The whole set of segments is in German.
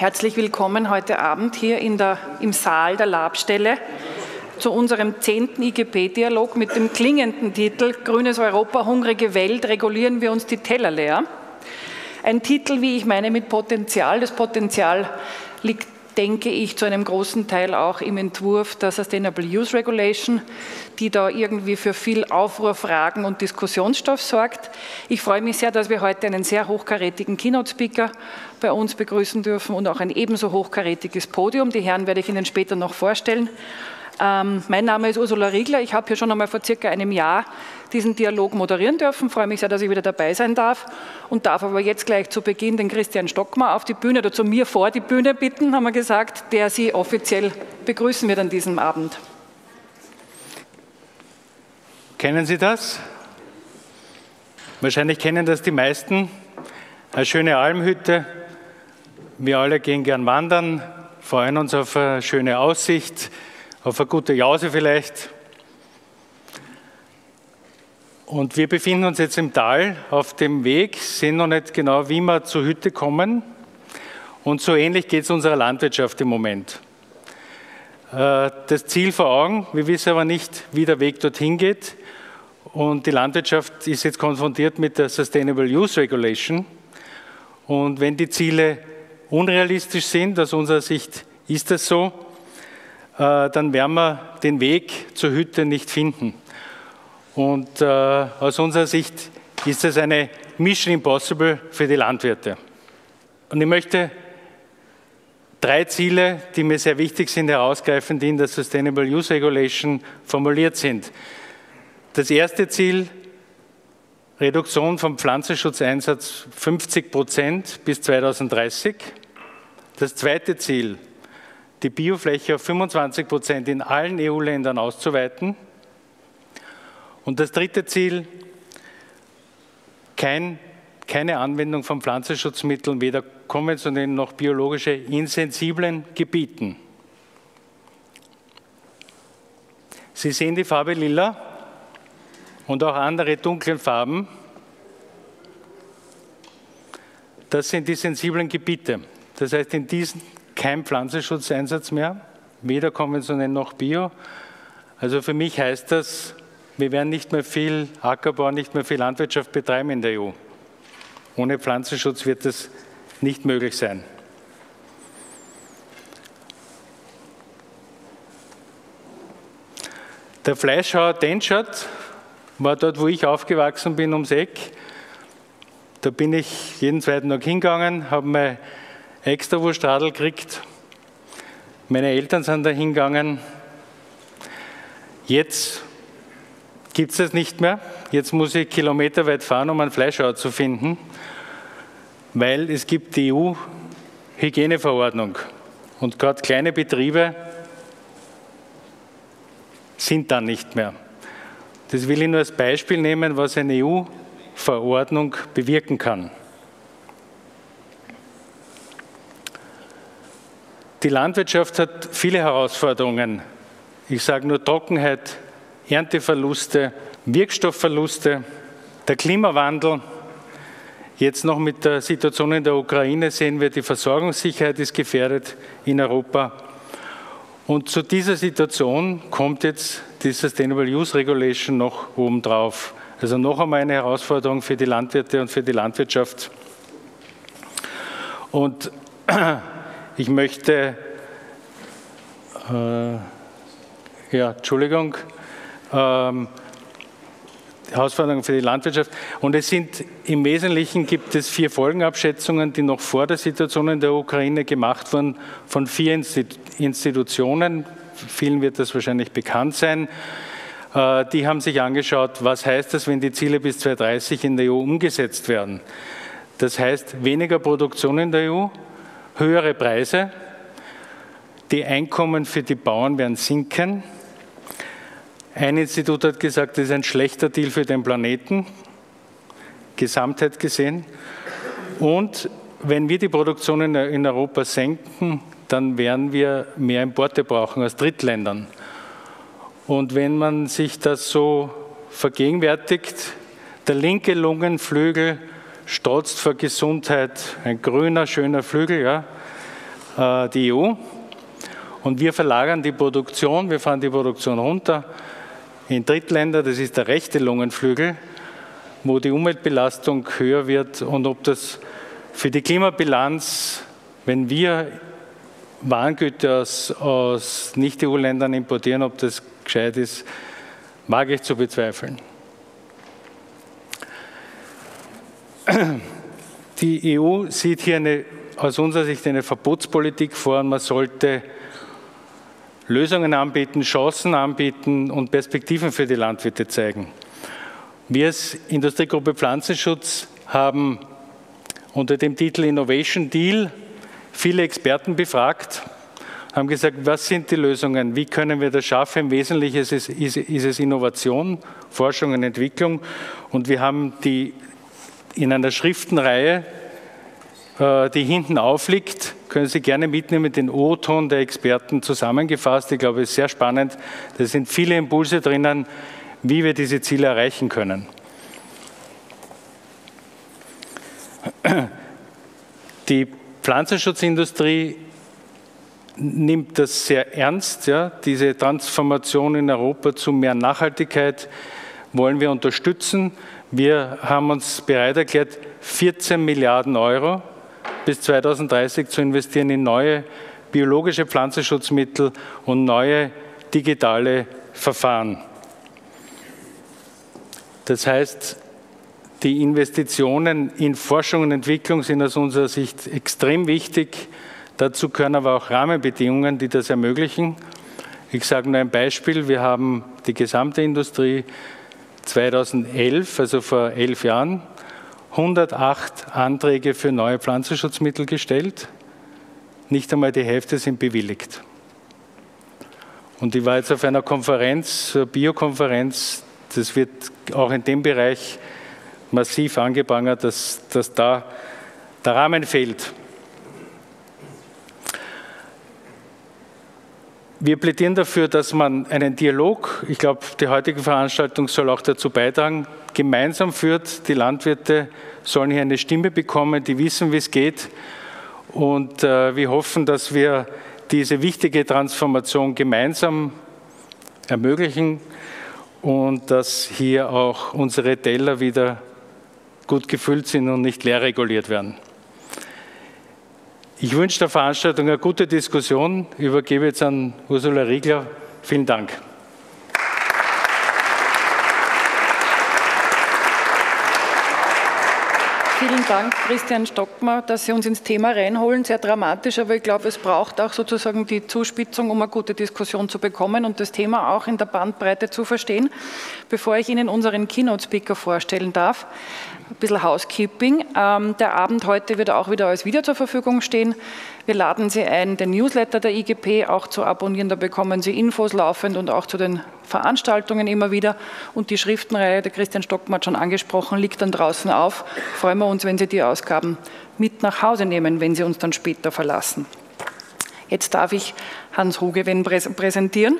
Herzlich willkommen heute Abend hier im Saal der Labstelle zu unserem 10. IGP-Dialog mit dem klingenden Titel Grünes Europa, hungrige Welt, regulieren wir uns die Teller leer. Ein Titel, wie ich meine, mit Potenzial. Das Potenzial liegt, denke ich, zu einem großen Teil auch im Entwurf der Sustainable Use Regulation, die da irgendwie für viel Aufruhr, Fragen und Diskussionsstoff sorgt. Ich freue mich sehr, dass wir heute einen sehr hochkarätigen Keynote-Speaker bei uns begrüßen dürfen und auch ein ebenso hochkarätiges Podium. Die Herren werde ich Ihnen später noch vorstellen. Mein Name ist Ursula Riegler. Ich habe hier schon einmal vor circa einem Jahr diesen Dialog moderieren dürfen. Ich freue mich sehr, dass ich wieder dabei sein darf und darf aber jetzt gleich zu Beginn den Christian Stockmar auf die Bühne oder zu mir vor die Bühne bitten, haben wir gesagt, der Sie offiziell begrüßen wird an diesem Abend. Kennen Sie das? Wahrscheinlich kennen das die meisten. Eine schöne Almhütte. Wir alle gehen gern wandern, freuen uns auf eine schöne Aussicht, auf eine gute Jause vielleicht. Und wir befinden uns jetzt im Tal auf dem Weg, sehen noch nicht genau, wie wir zur Hütte kommen. Und so ähnlich geht es unserer Landwirtschaft im Moment. Das Ziel vor Augen, wir wissen aber nicht, wie der Weg dorthin geht. Und die Landwirtschaft ist jetzt konfrontiert mit der Sustainable Use Regulation. Und wenn die Ziele unrealistisch sind, aus unserer Sicht ist das so, dann werden wir den Weg zur Hütte nicht finden. Und aus unserer Sicht ist das eine Mission Impossible für die Landwirte. Und ich möchte 3 Ziele, die mir sehr wichtig sind, herausgreifen, die in der Sustainable Use Regulation formuliert sind. Das erste Ziel, Reduktion vom Pflanzenschutzeinsatz 50% bis 2030. Das zweite Ziel, die Biofläche auf 25% in allen EU-Ländern auszuweiten. Und das dritte Ziel, keine Anwendung von Pflanzenschutzmitteln, weder konventionellen noch biologische, in sensiblen Gebieten. Sie sehen die Farbe Lila und auch andere dunklen Farben. Das sind die sensiblen Gebiete. Das heißt, in diesen kein Pflanzenschutzeinsatz mehr, weder konventionell noch bio. Also für mich heißt das, wir werden nicht mehr viel Ackerbau, nicht mehr viel Landwirtschaft betreiben in der EU. Ohne Pflanzenschutz wird das nicht möglich sein. Der Fleischhauer Denschert war dort, wo ich aufgewachsen bin, ums Eck. Da bin ich jeden zweiten Tag hingegangen, habe mein Extrawurstradl gekriegt. Meine Eltern sind da hingegangen. Jetzt gibt es das nicht mehr. Jetzt muss ich kilometerweit fahren, um einen Fleischhauer zu finden, weil es gibt die EU-Hygieneverordnung. Und gerade kleine Betriebe sind dann nicht mehr. Das will ich nur als Beispiel nehmen, was eine EU-Verordnung bewirken kann. Die Landwirtschaft hat viele Herausforderungen. Ich sage nur Trockenheit, Ernteverluste, Wirkstoffverluste, der Klimawandel. Jetzt noch mit der Situation in der Ukraine sehen wir, die Versorgungssicherheit ist gefährdet in Europa. Und zu dieser Situation kommt jetzt die Sustainable Use Regulation noch obendrauf. Also noch einmal eine Herausforderung für die Landwirte und für die Landwirtschaft. Und ich möchte, Herausforderungen für die Landwirtschaft. Und es sind im Wesentlichen gibt es 4 Folgenabschätzungen, die noch vor der Situation in der Ukraine gemacht wurden von 4 Institutionen. Vielen wird das wahrscheinlich bekannt sein. Die haben sich angeschaut, was heißt das, wenn die Ziele bis 2030 in der EU umgesetzt werden. Das heißt weniger Produktion in der EU, höhere Preise, die Einkommen für die Bauern werden sinken. Ein Institut hat gesagt, das ist ein schlechter Deal für den Planeten, Gesamtheit gesehen. Und wenn wir die Produktion in Europa senken, dann werden wir mehr Importe brauchen aus Drittländern. Und wenn man sich das so vergegenwärtigt, der linke Lungenflügel strotzt vor Gesundheit, ein grüner, schöner Flügel, ja. die EU. Und wir verlagern die Produktion, wir fahren die Produktion runter in Drittländer, das ist der rechte Lungenflügel, wo die Umweltbelastung höher wird und ob das für die Klimabilanz, wenn wir Warengüter aus Nicht-EU-Ländern importieren, ob das gescheit ist, wage ich zu bezweifeln. Die EU sieht hier aus unserer Sicht eine Verbotspolitik vor und man sollte Lösungen anbieten, Chancen anbieten und Perspektiven für die Landwirte zeigen. Wir als Industriegruppe Pflanzenschutz haben unter dem Titel Innovation Deal viele Experten befragt, haben gesagt, was sind die Lösungen, wie können wir das schaffen? Im Wesentlichen ist es Innovation, Forschung und Entwicklung. Und wir haben die in einer Schriftenreihe, die hinten aufliegt, können Sie gerne mitnehmen, den O-Ton der Experten zusammengefasst. Ich glaube, es ist sehr spannend. Da sind viele Impulse drinnen, wie wir diese Ziele erreichen können. Die Pflanzenschutzindustrie nimmt das sehr ernst. Ja? Diese Transformation in Europa zu mehr Nachhaltigkeit wollen wir unterstützen. Wir haben uns bereit erklärt, 14 Milliarden Euro bis 2030 zu investieren in neue biologische Pflanzenschutzmittel und neue digitale Verfahren. Das heißt, die Investitionen in Forschung und Entwicklung sind aus unserer Sicht extrem wichtig. Dazu gehören aber auch Rahmenbedingungen, die das ermöglichen. Ich sage nur ein Beispiel. Wir haben die gesamte Industrie 2011, also vor 11 Jahren, 108 Anträge für neue Pflanzenschutzmittel gestellt. Nicht einmal die Hälfte sind bewilligt. Und ich war jetzt auf einer Konferenz, einer Biokonferenz, das wird auch in dem Bereich massiv angeprangert, dass da der Rahmen fehlt. Wir plädieren dafür, dass man einen Dialog, ich glaube, die heutige Veranstaltung soll auch dazu beitragen, gemeinsam führt. Die Landwirte sollen hier eine Stimme bekommen, die wissen, wie es geht. Und wir hoffen, dass wir diese wichtige Transformation gemeinsam ermöglichen und dass hier auch unsere Teller wieder gut gefüllt sind und nicht leer reguliert werden. Ich wünsche der Veranstaltung eine gute Diskussion. Ich übergebe jetzt an Ursula Riegler. Vielen Dank. Vielen Dank, Christian Stockmar, dass Sie uns ins Thema reinholen. Sehr dramatisch, aber ich glaube, es braucht auch sozusagen die Zuspitzung, um eine gute Diskussion zu bekommen und das Thema auch in der Bandbreite zu verstehen. Bevor ich Ihnen unseren Keynote-Speaker vorstellen darf, ein bisschen Housekeeping. Der Abend heute wird auch wieder als Video zur Verfügung stehen. Wir laden Sie ein, den Newsletter der IGP auch zu abonnieren. Da bekommen Sie Infos laufend und auch zu den Veranstaltungen immer wieder. Und die Schriftenreihe, der Christian Stockmar hat schon angesprochen, liegt dann draußen auf. Freuen wir uns, wenn Sie die Ausgaben mit nach Hause nehmen, wenn Sie uns dann später verlassen. Jetzt darf ich Hans Roggewen präsentieren.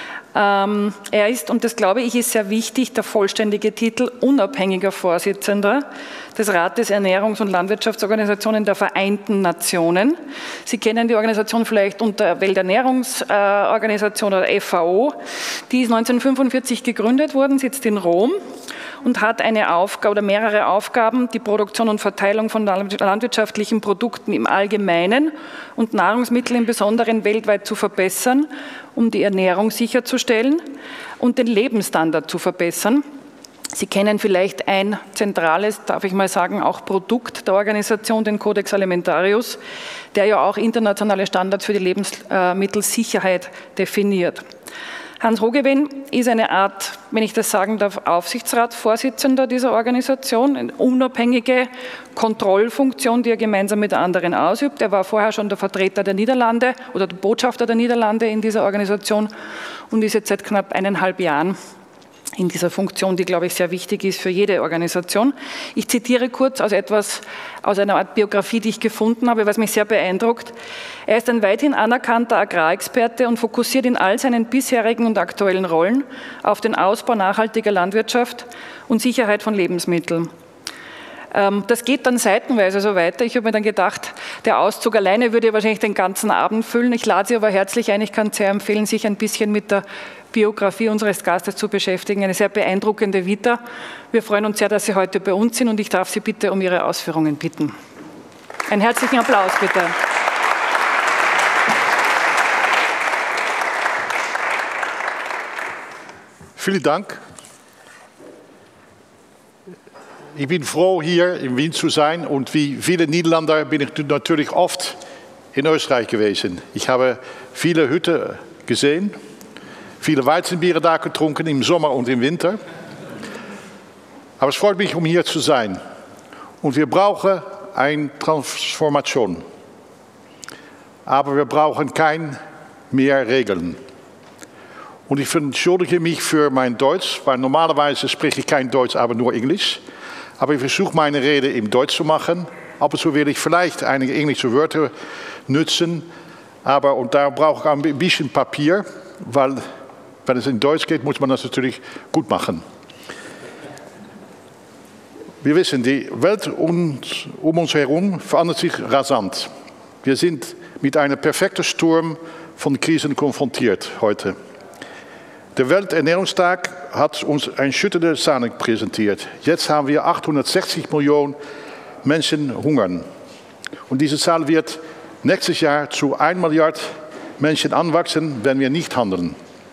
Er ist, und das glaube ich ist sehr wichtig, der vollständige Titel unabhängiger Vorsitzender des Rates Ernährungs- und Landwirtschaftsorganisationen der Vereinten Nationen. Sie kennen die Organisation vielleicht unter Welternährungsorganisation oder FAO. Die ist 1945 gegründet worden, sitzt in Rom und hat eine Aufgabe oder mehrere Aufgaben, die Produktion und Verteilung von landwirtschaftlichen Produkten im Allgemeinen und Nahrungsmittel im Besonderen weltweit zu verbessern, um die Ernährung sicherzustellen und den Lebensstandard zu verbessern. Sie kennen vielleicht ein zentrales, darf ich mal sagen, auch Produkt der Organisation, den Codex Alimentarius, der ja auch internationale Standards für die Lebensmittelsicherheit definiert. Hans Roggewen ist eine Art, wenn ich das sagen darf, Aufsichtsratsvorsitzender dieser Organisation, eine unabhängige Kontrollfunktion, die er gemeinsam mit anderen ausübt. Er war vorher schon der Vertreter der Niederlande oder der Botschafter der Niederlande in dieser Organisation und ist jetzt seit knapp 1,5 Jahren in dieser Funktion, die, glaube ich, sehr wichtig ist für jede Organisation. Ich zitiere kurz aus einer Art Biografie, die ich gefunden habe, was mich sehr beeindruckt. Er ist ein weithin anerkannter Agrarexperte und fokussiert in all seinen bisherigen und aktuellen Rollen auf den Ausbau nachhaltiger Landwirtschaft und Sicherheit von Lebensmitteln. Das geht dann seitenweise so weiter. Ich habe mir dann gedacht, der Auszug alleine würde wahrscheinlich den ganzen Abend füllen. Ich lade Sie aber herzlich ein. Ich kann sehr empfehlen, sich ein bisschen mit der Biografie unseres Gastes zu beschäftigen. Eine sehr beeindruckende Vita. Wir freuen uns sehr, dass Sie heute bei uns sind und ich darf Sie bitte um Ihre Ausführungen bitten. Einen herzlichen Applaus, bitte. Vielen Dank. Ich bin froh, hier in Wien zu sein und wie viele Niederländer bin ich natürlich oft in Österreich gewesen. Ich habe viele Hütten gesehen, viele Weizenbiere da getrunken im Sommer und im Winter. Aber es freut mich, um hier zu sein. Und wir brauchen eine Transformation. Aber wir brauchen kein mehr Regeln. Und ich entschuldige mich für mein Deutsch, weil normalerweise spreche ich kein Deutsch, aber nur Englisch. Aber ich versuche meine Rede im Deutsch zu machen. Ab und zu werde ich vielleicht einige englische Wörter nutzen. Und da brauche ich ein bisschen Papier, weil wenn es in Deutsch geht, muss man das natürlich gut machen. Wir wissen, die Welt um uns herum verändert sich rasant. Wir sind mit einem perfekten Sturm von Krisen konfrontiert heute. Der Welternährungstag hat uns eine schütternde Zahl präsentiert. Jetzt haben wir 860 Millionen Menschen hungern. Und diese Zahl wird nächstes Jahr zu 1 Milliarde Menschen anwachsen, wenn wir nicht handeln.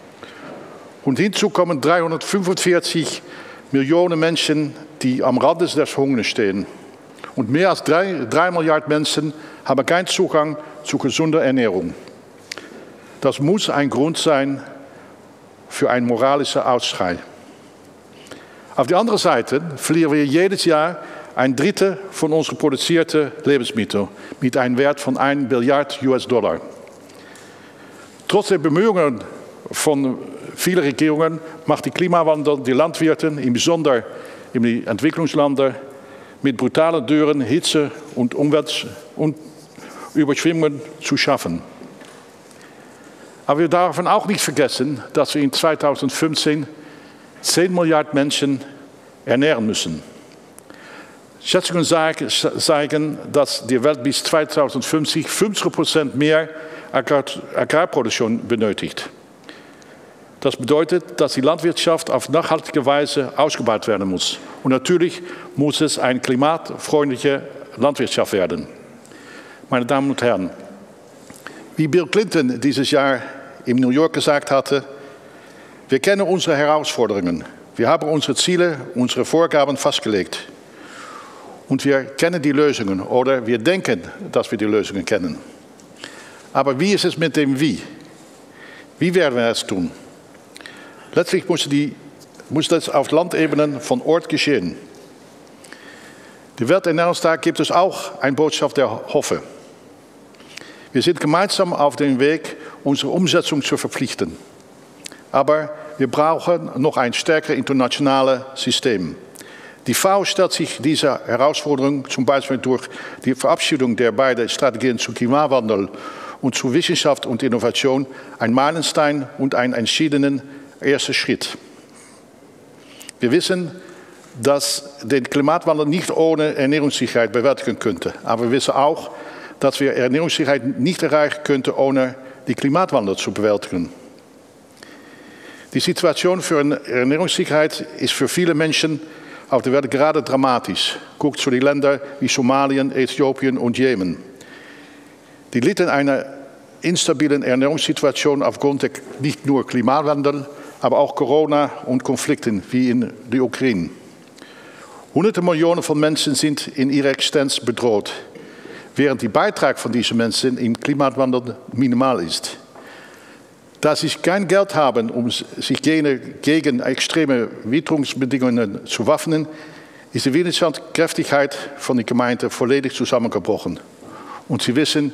Und hinzu kommen 345 Millionen Menschen, die am Rande des Hungers stehen. Und mehr als 3 Milliarden Menschen haben keinen Zugang zu gesunder Ernährung. Das muss ein Grund sein für einen moralischen Aufschrei. Auf der anderen Seite verlieren wir jedes Jahr ein Drittel von unseren produzierten Lebensmitteln mit einem Wert von 1 Milliarde US-Dollar. Trotz der Bemühungen von vielen Regierungen macht der Klimawandel die Landwirte, insbesondere in den Entwicklungsländern, mit brutalen Dürren, Hitze und Umweltüberschwemmungen zu schaffen. Aber wir dürfen auch nicht vergessen, dass wir in 2015 10 Milliarden Menschen ernähren müssen. Schätzungen zeigen, dass die Welt bis 2050 50% mehr Agrarproduktion benötigt. Das bedeutet, dass die Landwirtschaft auf nachhaltige Weise ausgebaut werden muss. Und natürlich muss es eine klimatfreundliche Landwirtschaft werden. Meine Damen und Herren, wie Bill Clinton dieses Jahr in New York gesagt hatte, wir kennen unsere Herausforderungen. Wir haben unsere Ziele, unsere Vorgaben festgelegt. Und wir kennen die Lösungen oder wir denken, dass wir die Lösungen kennen. Aber wie ist es mit dem Wie? Wie werden wir es tun? Letztlich muss das auf Landebene von Ort geschehen. Die Welternährungstag gibt es auch eine Botschaft der Hoffnung. Wir sind gemeinsam auf dem Weg, unsere Umsetzung zu verpflichten. Aber wir brauchen noch ein stärkeres internationales System. Die FAO stellt sich dieser Herausforderung zum Beispiel durch die Verabschiedung der beiden Strategien zum Klimawandel und zu Wissenschaft und Innovation ein Meilenstein und einen entschiedenen ersten Schritt. Wir wissen, dass den Klimawandel nicht ohne Ernährungssicherheit bewältigen könnte. Aber wir wissen auch, dass wir Ernährungssicherheit nicht erreichen könnten, ohne den Klimawandel zu bewältigen. Die Situation für Ernährungssicherheit ist für viele Menschen auf der Welt gerade dramatisch. Guckt zu den Ländern wie Somalien, Äthiopien und Jemen. Die litten einer instabilen Ernährungssituation aufgrund nicht nur Klimawandel, aber auch Corona und Konflikten wie in der Ukraine. Hunderte Millionen von Menschen sind in ihrer Existenz bedroht, während der Beitrag von diesen Menschen im Klimawandel minimal ist. Da sie kein Geld haben, um sich gegen extreme Witterungsbedingungen zu wappnen, ist die Widerstandskräftigkeit von der Gemeinde volledig zusammengebrochen. Und Sie wissen,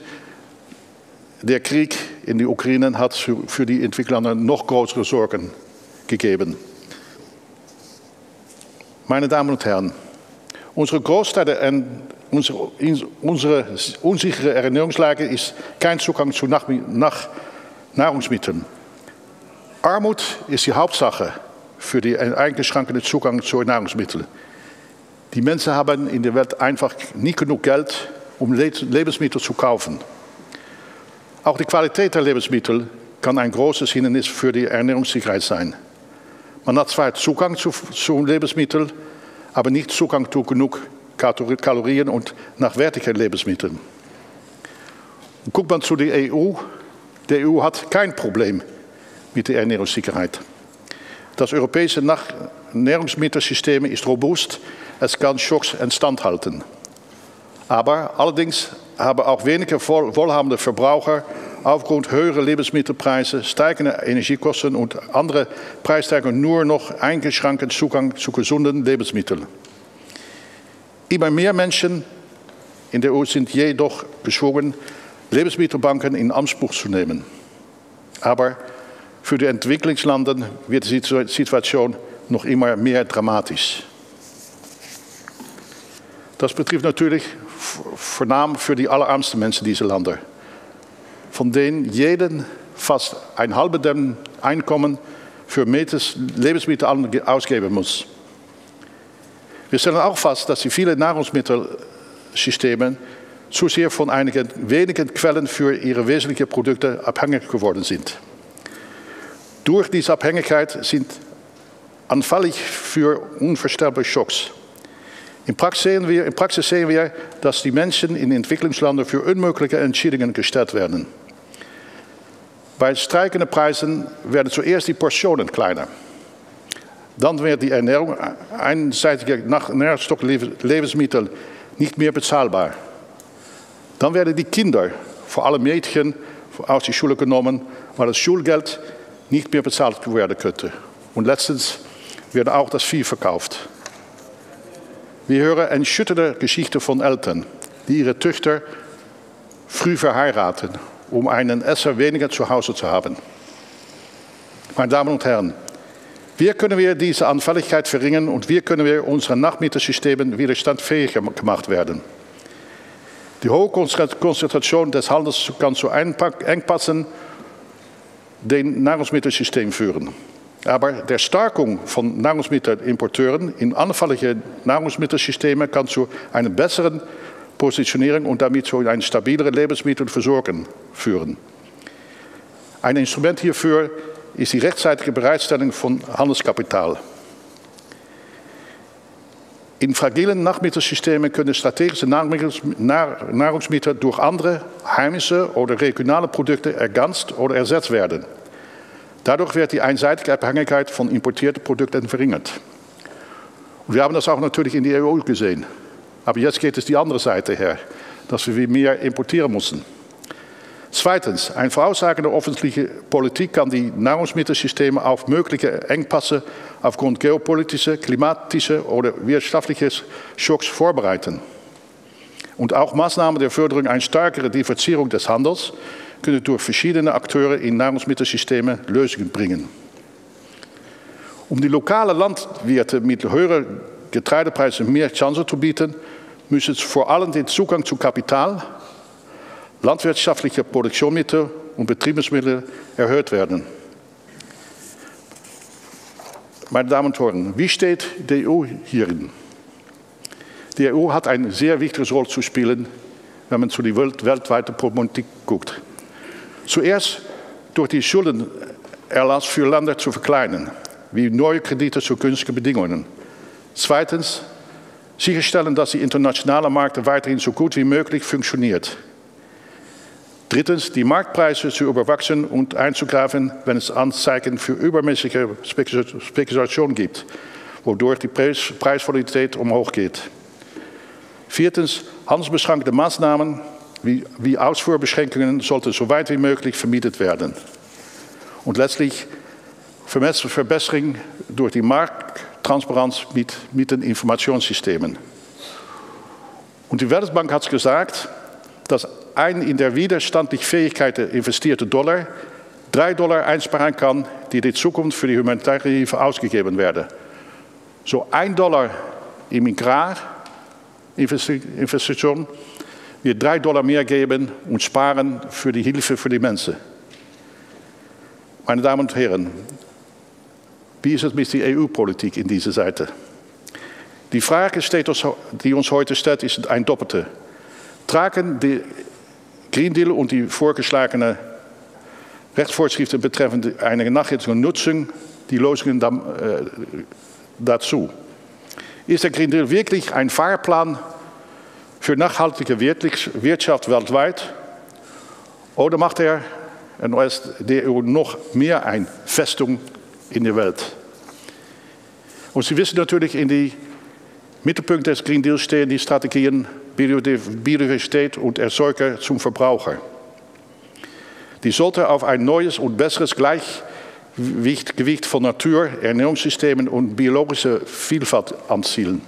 der Krieg in der Ukraine hat für die Entwickler noch größere Sorgen gegeben. Meine Damen und Herren, unsere Großstädte und unsere unsichere Ernährungslage ist kein Zugang zu Nahrungsmitteln. Armut ist die Hauptsache für den eingeschränkten Zugang zu Nahrungsmitteln. Die Menschen haben in der Welt einfach nicht genug Geld, um Lebensmittel zu kaufen. Auch die Qualität der Lebensmittel kann ein großes Hindernis für die Ernährungssicherheit sein. Man hat zwar Zugang zu Lebensmitteln, aber nicht Zugang zu genug Kalorien und nachwertigen Lebensmitteln. Und guckt man zu der EU, die EU hat kein Problem mit der Ernährungssicherheit. Das europäische Nahrungsmittelsystem ist robust, es kann Schocks standhalten. Aber allerdings haben auch wenige wohlhabende Verbraucher aufgrund höherer Lebensmittelpreise, steigender Energiekosten und anderer Preissteigerungen nur noch eingeschränkten Zugang zu gesunden Lebensmitteln. Immer mehr Menschen in der EU sind jedoch gezwungen, Lebensmittelbanken in Anspruch zu nehmen. Aber für die Entwicklungsländer wird die Situation noch immer mehr dramatisch. Das betrifft natürlich vornamelijk für die allerärmsten Menschen dieser Länder, von denen jeden fast ein halbes Einkommen für Lebensmittel ausgeben muss. Wir stellen auch fest, dass die vielen Nahrungsmittelsysteme zu sehr von einigen wenigen Quellen für ihre wesentlichen Produkte abhängig geworden sind. Durch diese Abhängigkeit sind anfällig für unvorstellbare Schocks. In Praxis sehen wir, dass die Menschen in Entwicklungsländern für unmögliche Entscheidungen gestellt werden. Bei steigenden Preisen werden zuerst die Portionen kleiner. Dann wird die Ernährung einseitiger Nährstofflebensmittel nicht mehr bezahlbar. Dann werden die Kinder, vor allem Mädchen, aus der Schule genommen, weil das Schulgeld nicht mehr bezahlt werden könnte. Und letztens wird auch das Vieh verkauft. Wir hören erschütternde Geschichten von Eltern, die ihre Töchter früh verheiraten, um einen Esser weniger zu Hause zu haben. Meine Damen und Herren, wie können wir diese Anfälligkeit verringern und wie können wir unseren Nahrungsmittelsystemen widerstandsfähiger gemacht werden? Die hohe Konzentration des Handels kann zu Engpässen den Nahrungsmittelsystem führen. Aber der Stärkung von Nahrungsmittelimporteuren in anfällige Nahrungsmittelsysteme kann zu einer besseren Positionierung und damit zu einer stabileren Lebensmittelversorgung führen. Ein Instrument hierfür ist die rechtzeitige Bereitstellung von Handelskapital. In fragilen Nahrungsmittelsystemen können strategische Nahrungsmittel durch andere heimische oder regionale Produkte ergänzt oder ersetzt werden. Dadurch wird die einseitige Abhängigkeit von importierten Produkten verringert. Und wir haben das auch natürlich in der EU gesehen. Aber jetzt geht es die andere Seite her, dass wir mehr importieren müssen. Zweitens, eine voraussagende öffentliche Politik kann die Nahrungsmittelsysteme auf mögliche Engpässe aufgrund geopolitischer, klimatischer oder wirtschaftlicher Schocks vorbereiten. Und auch Maßnahmen der Förderung einer stärkeren Diversifizierung des Handels können durch verschiedene Akteure in Nahrungsmittelsystemen Lösungen bringen. Um die lokalen Landwirte mit höheren Getreidepreisen mehr Chancen zu bieten, müssen vor allem den Zugang zu Kapital, landwirtschaftliche Produktionsmittel und Betriebsmittel erhöht werden. Meine Damen und Herren, wie steht die EU hierin? Die EU hat eine sehr wichtige Rolle zu spielen, wenn man zu der weltweiten Politik guckt. Zuerst durch die Schuldenerlass für Länder zu verkleinern, wie neue Kredite zu günstigen Bedingungen. Zweitens, sicherstellen, dass die internationale Markt weiterhin so gut wie möglich funktioniert. Drittens, die Marktpreise zu überwachen und einzugreifen, wenn es Anzeichen für übermäßige Spekulation gibt, wodurch die Preisvolatilität umhoch geht. Viertens, handelsbeschränkende Maßnahmen wie Ausfuhrbeschränkungen sollten so weit wie möglich vermieden werden. Und letztlich Verbesserung durch die Markttransparenz mit den Informationssystemen. Und die Weltbank hat gesagt, dass ein in der widerstandliche Fähigkeit investierte Dollar $3 einsparen kann, die in Zukunft für die humanitäre Hilfe ausgegeben werden. So $1 in Agrarinvestition wird $3 mehr geben und sparen für die Hilfe für die Menschen. Meine Damen und Herren, wie ist es mit der EU-Politik in dieser Seite? Die Frage, die uns heute stellt, ist eine doppelte. Tragen der Green Deal und die vorgeschlagenen Rechtsvorschriften betreffend eine nachhaltige Nutzung die Lösungen dazu? Ist der Green Deal wirklich ein Fahrplan für nachhaltige Wirtschaft weltweit? Oder macht er der EU noch mehr eine Festung in der Welt? Und Sie wissen natürlich, in die Mittelpunkt des Green Deals stehen die Strategien Biodiversität und Erzeuger zum Verbraucher. Die sollte auf ein neues und besseres Gleichgewicht von Natur, Ernährungssystemen und biologischer Vielfalt anzielen.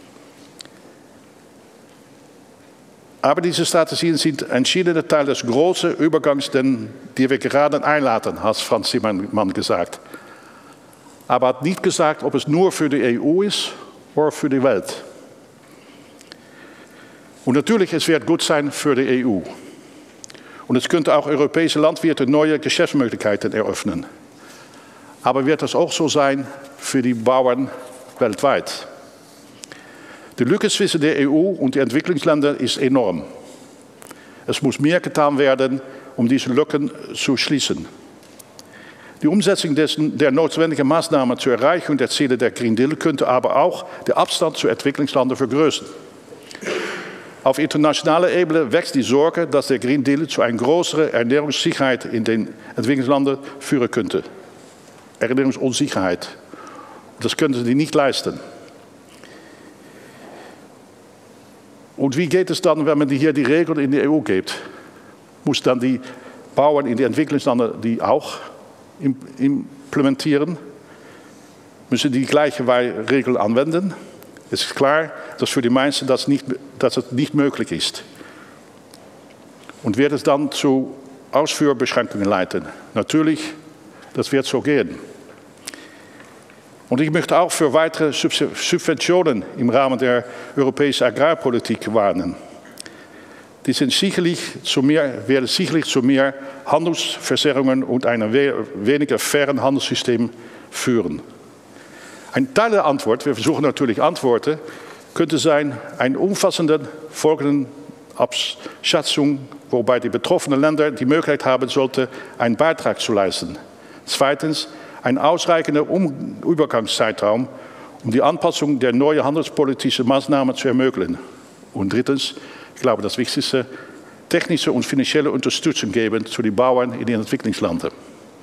Aber diese Strategien sind ein entschiedener Teil des großen Übergangs, den wir gerade einleiten, hat Frans Timmermans gesagt. Aber er hat nicht gesagt, ob es nur für die EU ist oder für die Welt. Und natürlich, es wird gut sein für die EU. Und es könnte auch europäische Landwirte neue Geschäftsmöglichkeiten eröffnen. Aber wird das auch so sein für die Bauern weltweit? Die Lücke zwischen der EU und den Entwicklungsländern ist enorm. Es muss mehr getan werden, um diese Lücken zu schließen. Die Umsetzung der notwendigen Maßnahmen zur Erreichung der Ziele der Green Deal könnte aber auch den Abstand zu Entwicklungsländern vergrößern. Auf internationaler Ebene wächst die Sorge, dass der Green Deal zu einer größeren Ernährungssicherheit in den Entwicklungsländern führen könnte. Ernährungsunsicherheit. Das können sie nicht leisten. Und wie geht es dann, wenn man hier die Regeln in die EU gibt? Muss dann die Bauern in die Entwicklungsländer die auch implementieren? Müssen die gleichen Regeln anwenden? Es ist klar, dass für die meisten das nicht möglich ist. Und wird es dann zu Ausfuhrbeschränkungen leiten? Natürlich, das wird so gehen. Und ich möchte auch für weitere Subventionen im Rahmen der europäischen Agrarpolitik warnen. Die werden sicherlich zu mehr Handelsverzerrungen und einem weniger fairen Handelssystem führen. Ein Teil der Antwort, wir versuchen natürlich Antworten, könnte sein eine umfassende Folgenabschätzung, wobei die betroffenen Länder die Möglichkeit haben sollten, einen Beitrag zu leisten. Zweitens, ein ausreichender Übergangszeitraum, um die Anpassung der neuen handelspolitischen Maßnahmen zu ermöglichen. Und drittens, ich glaube das Wichtigste, technische und finanzielle Unterstützung geben zu den Bauern in den Entwicklungsländern.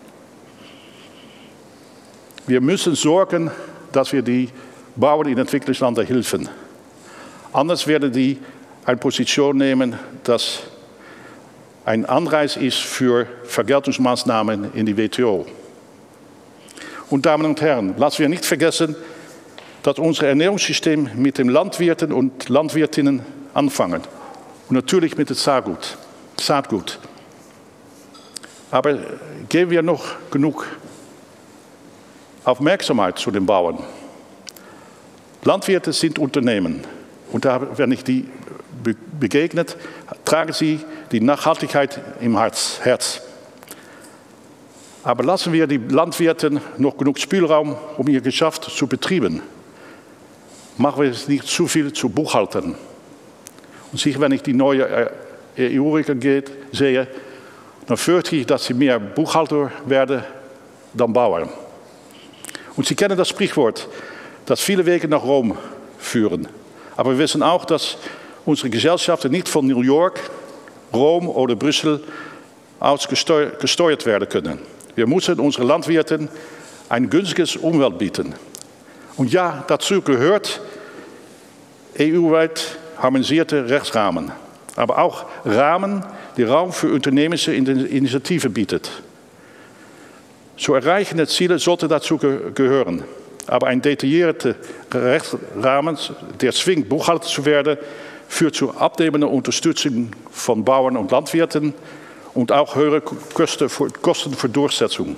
Wir müssen sorgen, dass wir die Bauern in den Entwicklungsländern helfen. Anders werden die eine Position nehmen, dass ein Anreiz ist für Vergeltungsmaßnahmen in die WTO. Und Damen und Herren, lassen wir nicht vergessen, dass unser Ernährungssystem mit den Landwirten und Landwirtinnen anfangen. Und natürlich mit dem Saatgut. Aber geben wir noch genug Aufmerksamkeit zu den Bauern? Landwirte sind Unternehmen. Und wenn ich die begegnet, tragen sie die Nachhaltigkeit im Herz. Aber lassen wir die Landwirte noch genug Spielraum, um ihr Geschäft zu betreiben. Machen wir es nicht zu viel zu Buchhaltern. Und sicher, wenn ich die neue EU-Regeln sehe, dann fürchte ich, dass sie mehr Buchhalter werden dann Bauern. Und Sie kennen das Sprichwort, dass viele Wege nach Rom führen. Aber wir wissen auch, dass unsere Gesellschaften nicht von New York, Rom oder Brüssel aus gesteuert werden können. Wir müssen unseren Landwirten ein günstiges Umfeld bieten. Und ja, dazu gehört EU-weit harmonisierte Rechtsrahmen, aber auch Rahmen, die Raum für unternehmerische Initiativen bietet. Zu erreichende Ziele sollten dazu gehören. Aber ein detaillierter Rechtsrahmen, der zwingt, Buchhalter zu werden, führt zu abnehmender Unterstützung von Bauern und Landwirten und auch höhere Kosten für Durchsetzung.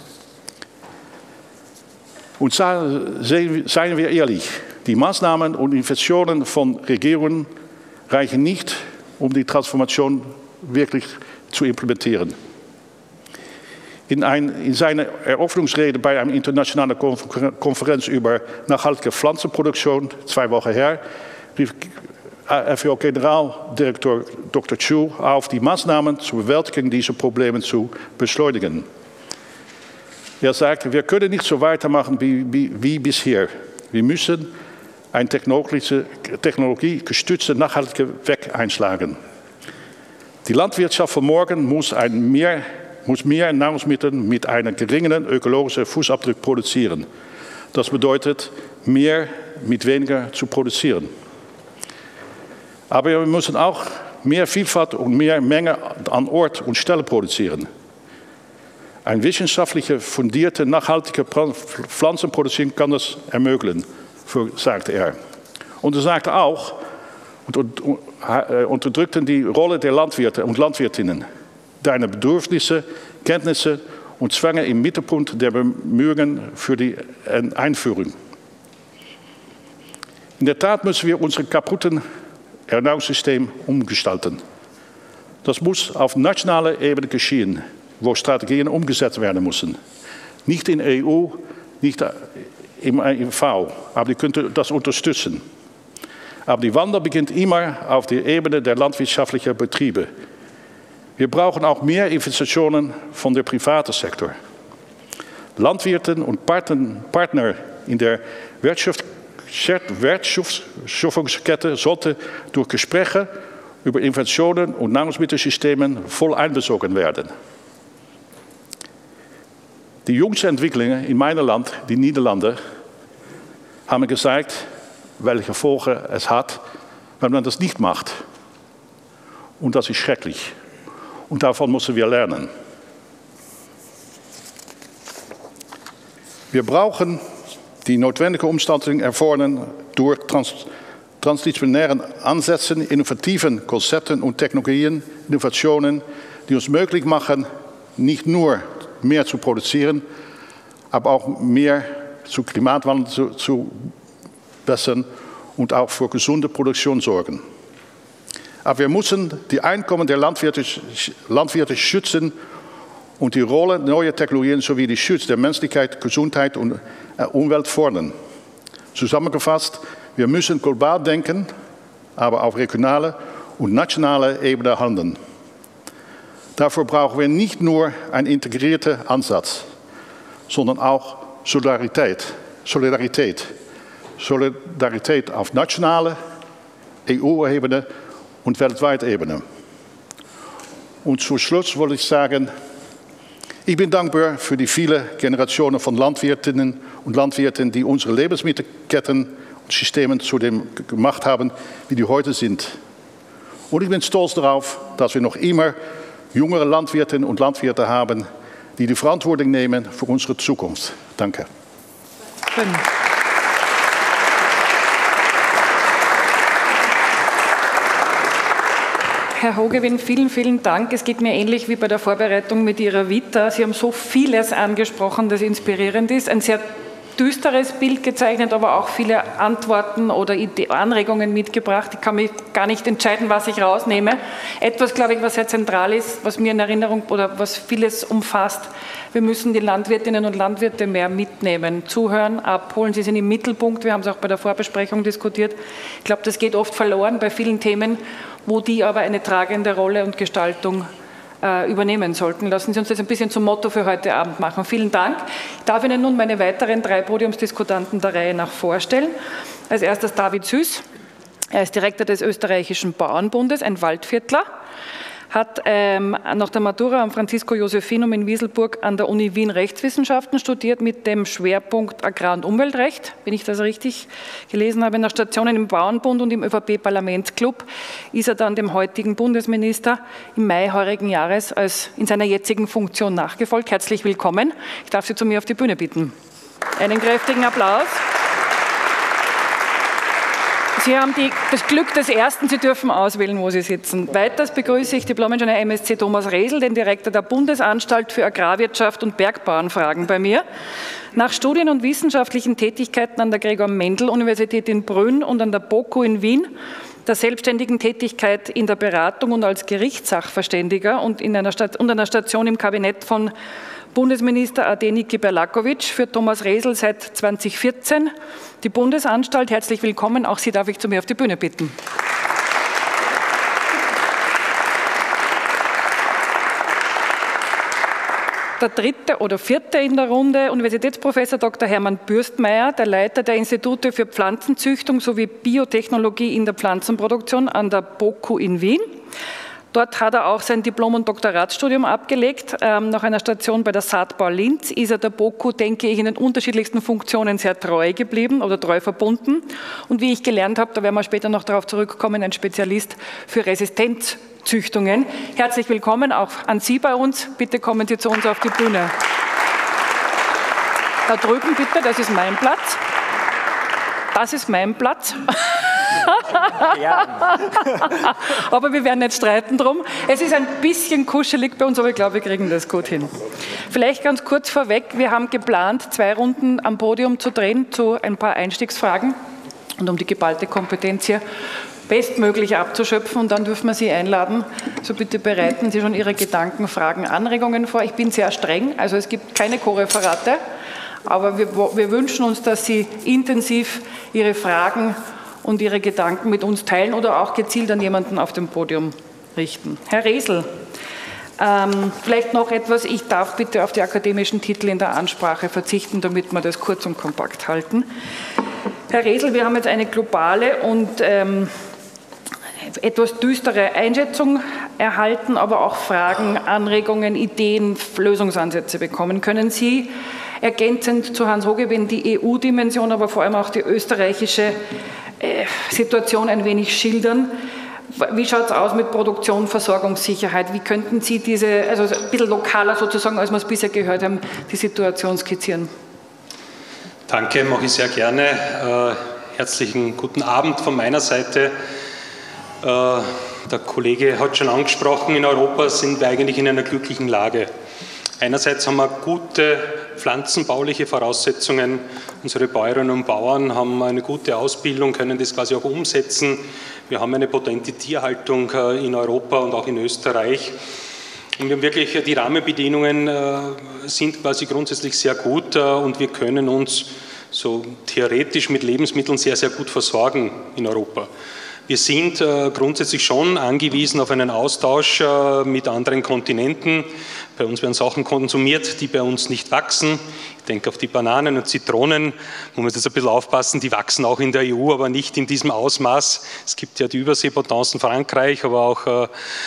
Und seien wir ehrlich, die Maßnahmen und Investitionen von Regierungen reichen nicht, um die Transformation wirklich zu implementieren. In seiner Eröffnungsrede bei einer internationalen Konferenz über nachhaltige Pflanzenproduktion 2 Wochen her rief FAO-Generaldirektor Dr. Chu auf, die Maßnahmen zur Bewältigung dieser Probleme zu beschleunigen. Er sagte, wir können nicht so weitermachen wie bisher. Wir müssen einen technologiegestützten nachhaltigen Weg einschlagen. Die Landwirtschaft von morgen muss mehr Nahrungsmittel mit einem geringeren ökologischen Fußabdruck produzieren. Das bedeutet, mehr mit weniger zu produzieren. Aber wir müssen auch mehr Vielfalt und mehr Menge an Ort und Stelle produzieren. Ein wissenschaftlich fundierte, nachhaltige Pflanzenproduktion kann das ermöglichen, sagte er. Und er sagte auch, und unterdrückte die Rolle der Landwirte und Landwirtinnen, deren Bedürfnisse, Kenntnisse und Zwänge im Mittelpunkt der Bemühungen für die Einführung. In der Tat müssen wir unsere kaputten Ernährungssystem umgestalten. Das muss auf nationaler Ebene geschehen, wo Strategien umgesetzt werden müssen. Nicht in der EU, nicht im V, aber die können das unterstützen. Aber die Wandel beginnt immer auf der Ebene der landwirtschaftlichen Betriebe. Wir brauchen auch mehr Investitionen von der privaten Sektor. Landwirte und Partner in der Wertschöpfungskette sollten durch Gespräche über Innovationen und Nahrungsmittelsystemen voll einbezogen werden. Die jüngsten Entwicklungen in meinem Land, die Niederlande, haben gezeigt, welche Folgen es hat, wenn man das nicht macht. Und das ist schrecklich. Und davon müssen wir lernen. Wir brauchen die notwendige Umgestaltung erfordern durch transdisziplinären Ansätzen, innovativen Konzepten und Technologien, Innovationen, die uns möglich machen, nicht nur mehr zu produzieren, aber auch mehr zu Klimawandel zu bessern und auch für gesunde Produktion sorgen. Aber wir müssen die Einkommen der Landwirte schützen und die Rolle neuer Technologien sowie die Schutz der Menschlichkeit, Gesundheit und Umwelt fordern. Zusammengefasst, wir müssen global denken, aber auf regionaler und nationaler Ebene handeln. Dafür brauchen wir nicht nur einen integrierten Ansatz, sondern auch Solidarität auf nationaler, EU-Ebene und weltweiter Ebene. Und zum Schluss wollte ich sagen, ich bin dankbar für die vielen Generationen von Landwirtinnen und Landwirten, die unsere Lebensmittelketten und Systeme zu dem gemacht haben, wie die heute sind. Und ich bin stolz darauf, dass wir noch immer jüngere Landwirtinnen und Landwirte haben, die die Verantwortung nehmen für unsere Zukunft. Danke. Herr Hoogeveen, vielen, vielen Dank. Es geht mir ähnlich wie bei der Vorbereitung mit Ihrer Vita. Sie haben so vieles angesprochen, das inspirierend ist. Ein sehr düsteres Bild gezeichnet, aber auch viele Antworten oder Anregungen mitgebracht. Ich kann mich gar nicht entscheiden, was ich rausnehme. Etwas, glaube ich, was sehr zentral ist, was mir in Erinnerung oder was vieles umfasst. Wir müssen die Landwirtinnen und Landwirte mehr mitnehmen, zuhören, abholen. Sie sind im Mittelpunkt. Wir haben es auch bei der Vorbesprechung diskutiert. Ich glaube, das geht oft verloren bei vielen Themen, wo die aber eine tragende Rolle und Gestaltung übernehmen sollten. Lassen Sie uns das ein bisschen zum Motto für heute Abend machen. Vielen Dank. Ich darf Ihnen nun meine weiteren 3 Podiumsdiskutanten der Reihe nach vorstellen. Als erstes David Süß. Er ist Direktor des Österreichischen Bauernbundes, ein Waldviertler, hat nach der Matura am Francisco-Josephinum in Wieselburg an der Uni Wien Rechtswissenschaften studiert mit dem Schwerpunkt Agrar- und Umweltrecht, wenn ich das richtig gelesen habe. Nach Stationen im Bauernbund und im ÖVP-Parlamentsclub ist er dann dem heutigen Bundesminister im Mai heurigen Jahres in seiner jetzigen Funktion nachgefolgt. Herzlich willkommen. Ich darf Sie zu mir auf die Bühne bitten. Einen kräftigen Applaus. Sie haben das Glück des Ersten, Sie dürfen auswählen, wo Sie sitzen. Weiters begrüße ich Diplom-Ingenieur MSc Thomas Resel, den Direktor der Bundesanstalt für Agrarwirtschaft und Bergbauernfragen bei mir. Nach Studien und wissenschaftlichen Tätigkeiten an der Gregor-Mendel-Universität in Brünn und an der BOKU in Wien, der selbstständigen Tätigkeit in der Beratung und als Gerichtssachverständiger und einer Station im Kabinett von Bundesminister Adeniki Keberlaković, für Thomas Resl seit 2014 die Bundesanstalt. Herzlich willkommen, auch Sie darf ich zu mir auf die Bühne bitten. Der dritte oder vierte in der Runde, Universitätsprofessor Dr. Hermann Bürstmeier, der Leiter der Institute für Pflanzenzüchtung sowie Biotechnologie in der Pflanzenproduktion an der BOKU in Wien. Dort hat er auch sein Diplom- und Doktoratsstudium abgelegt. Nach einer Station bei der Saatbau Linz ist er der BOKU, denke ich, in den unterschiedlichsten Funktionen sehr treu geblieben oder treu verbunden. Und wie ich gelernt habe, da werden wir später noch darauf zurückkommen, ein Spezialist für Resistenzzüchtungen. Herzlich willkommen auch an Sie bei uns. Bitte kommen Sie zu uns auf die Bühne. Da drüben bitte, das ist mein Platz. Das ist mein Platz. Ja. Aber wir werden nicht streiten drum. Es ist ein bisschen kuschelig bei uns, aber ich glaube, wir kriegen das gut hin. Vielleicht ganz kurz vorweg, wir haben geplant, 2 Runden am Podium zu drehen zu ein paar Einstiegsfragen und um die geballte Kompetenz hier bestmöglich abzuschöpfen, und dann dürfen wir Sie einladen. So bitte bereiten Sie schon Ihre Gedanken, Fragen, Anregungen vor. Ich bin sehr streng, also es gibt keine Co-Referate, aber wir wünschen uns, dass Sie intensiv Ihre Fragen und Ihre Gedanken mit uns teilen oder auch gezielt an jemanden auf dem Podium richten. Herr Resl, vielleicht noch etwas, ich darf bitte auf die akademischen Titel in der Ansprache verzichten, damit wir das kurz und kompakt halten. Herr Resl, wir haben jetzt eine globale und etwas düstere Einschätzung erhalten, aber auch Fragen, Anregungen, Ideen, Lösungsansätze bekommen. Können Sie ergänzend zu Hans Hogewin die EU-Dimension, aber vor allem auch die österreichische Situation ein wenig schildern? Wie schaut es aus mit Produktion, Versorgungssicherheit? Wie könnten Sie diese, also ein bisschen lokaler sozusagen, als wir es bisher gehört haben, die Situation skizzieren? Danke, mache ich sehr gerne. Herzlichen guten Abend von meiner Seite. Der Kollege hat schon angesprochen, in Europa sind wir eigentlich in einer glücklichen Lage. Einerseits haben wir gute pflanzenbauliche Voraussetzungen. Unsere Bäuerinnen und Bauern haben eine gute Ausbildung, können das quasi auch umsetzen. Wir haben eine potente Tierhaltung in Europa und auch in Österreich. Und wir haben wirklich, die Rahmenbedingungen sind quasi grundsätzlich sehr gut und wir können uns so theoretisch mit Lebensmitteln sehr, sehr gut versorgen in Europa. Wir sind grundsätzlich schon angewiesen auf einen Austausch mit anderen Kontinenten. Bei uns werden Sachen konsumiert, die bei uns nicht wachsen. Ich denke auf die Bananen und Zitronen. Man muss jetzt ein bisschen aufpassen, die wachsen auch in der EU, aber nicht in diesem Ausmaß. Es gibt ja die Überseepotenzen Frankreich, aber auch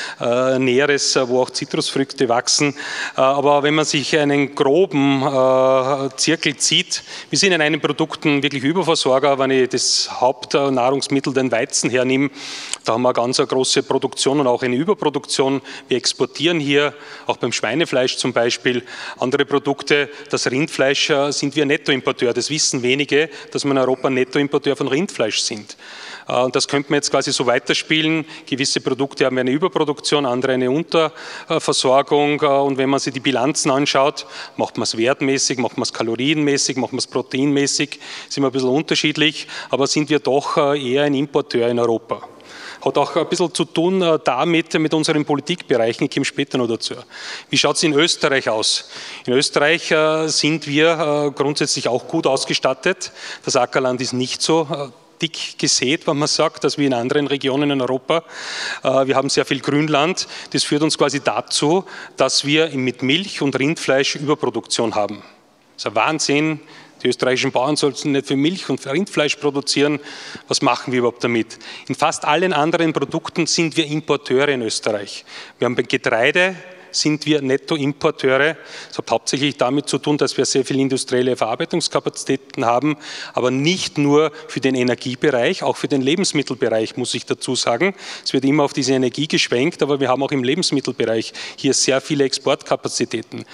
Näheres, wo auch Zitrusfrüchte wachsen. Aber wenn man sich einen groben Zirkel zieht, wir sind in einigen Produkten wirklich Überversorger. Wenn ich das Hauptnahrungsmittel, den Weizen, hernehme, da haben wir eine ganz große Produktion und auch eine Überproduktion. Wir exportieren hier, auch beim Schweinefleisch zum Beispiel, andere Produkte. Das Rindfleisch sind wir Nettoimporteur. Das wissen wenige, dass wir in Europa Nettoimporteur von Rindfleisch sind. Und das könnte man jetzt quasi so weiterspielen. Gewisse Produkte haben eine Überproduktion, andere eine Unterversorgung. Und wenn man sich die Bilanzen anschaut, macht man es wertmäßig, macht man es kalorienmäßig, macht man es proteinmäßig, sind wir ein bisschen unterschiedlich, aber sind wir doch eher ein Importeur in Europa. Hat auch ein bisschen zu tun damit, mit unseren Politikbereichen. Ich komme später noch dazu. Wie schaut es in Österreich aus? In Österreich sind wir grundsätzlich auch gut ausgestattet. Das Ackerland ist nicht so dick gesät, wenn man sagt, als wie in anderen Regionen in Europa. Wir haben sehr viel Grünland. Das führt uns quasi dazu, dass wir mit Milch und Rindfleisch Überproduktion haben. Das ist ein Wahnsinn. Die österreichischen Bauern sollten nicht für Milch und für Rindfleisch produzieren. Was machen wir überhaupt damit? In fast allen anderen Produkten sind wir Importeure in Österreich. Wir haben bei Getreide, sind wir Nettoimporteure. Das hat hauptsächlich damit zu tun, dass wir sehr viele industrielle Verarbeitungskapazitäten haben, aber nicht nur für den Energiebereich, auch für den Lebensmittelbereich, muss ich dazu sagen. Es wird immer auf diese Energie geschwenkt, aber wir haben auch im Lebensmittelbereich hier sehr viele Exportkapazitäten.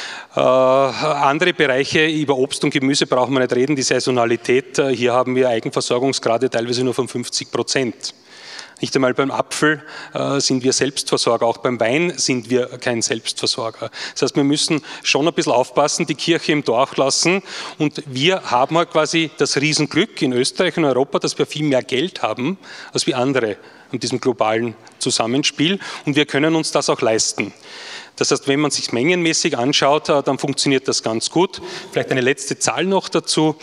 Andere Bereiche, über Obst und Gemüse brauchen wir nicht reden, die Saisonalität, hier haben wir Eigenversorgungsgrade teilweise nur von 50%. Nicht einmal beim Apfel sind wir Selbstversorger, auch beim Wein sind wir kein Selbstversorger. Das heißt, wir müssen schon ein bisschen aufpassen, die Kirche im Dorf lassen, und wir haben halt quasi das Riesenglück in Österreich und Europa, dass wir viel mehr Geld haben als wie andere in diesem globalen Zusammenspiel, und wir können uns das auch leisten. Das heißt, wenn man es sich mengenmäßig anschaut, dann funktioniert das ganz gut. Vielleicht eine letzte Zahl noch dazu.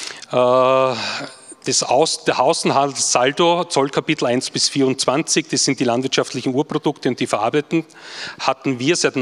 Der Außenhandelssaldo, Zollkapitel 1 bis 24, das sind die landwirtschaftlichen Urprodukte und die verarbeiteten, hatten wir seit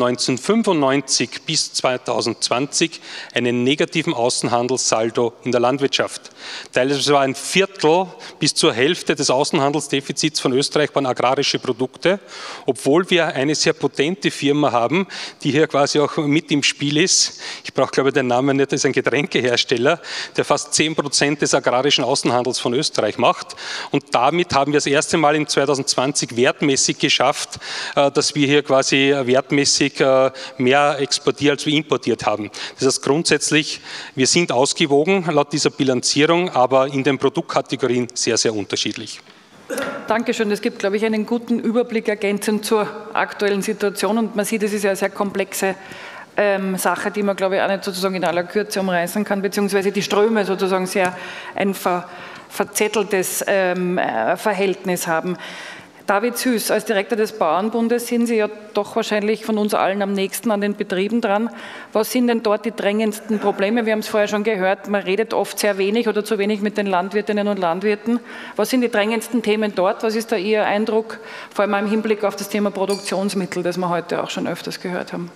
1995 bis 2020 einen negativen Außenhandelssaldo in der Landwirtschaft. Teilweise war ein Viertel bis zur Hälfte des Außenhandelsdefizits von Österreich waren agrarische Produkte, obwohl wir eine sehr potente Firma haben, die hier quasi auch mit im Spiel ist. Ich brauche, glaube ich, den Namen nicht, das ist ein Getränkehersteller, der fast 10% des agrarischen Außenhandels von Österreich macht. Und damit haben wir das erste Mal in 2020 wertmäßig geschafft, dass wir hier quasi wertmäßig mehr exportiert als wir importiert haben. Das heißt grundsätzlich, wir sind ausgewogen laut dieser Bilanzierung, aber in den Produktkategorien sehr, sehr unterschiedlich. Dankeschön. Das gibt, glaube ich, einen guten Überblick ergänzend zur aktuellen Situation. Und man sieht, es ist ja eine sehr komplexe Sache, die man, glaube ich, auch nicht sozusagen in aller Kürze umreißen kann, beziehungsweise die Ströme sozusagen sehr ein verzetteltes Verhältnis haben. David Süß, als Direktor des Bauernbundes sind Sie ja doch wahrscheinlich von uns allen am nächsten an den Betrieben dran. Was sind denn dort die drängendsten Probleme? Wir haben es vorher schon gehört, man redet oft sehr wenig oder zu wenig mit den Landwirtinnen und Landwirten. Was sind die drängendsten Themen dort? Was ist da Ihr Eindruck, vor allem im Hinblick auf das Thema Produktionsmittel, das wir heute auch schon öfters gehört haben?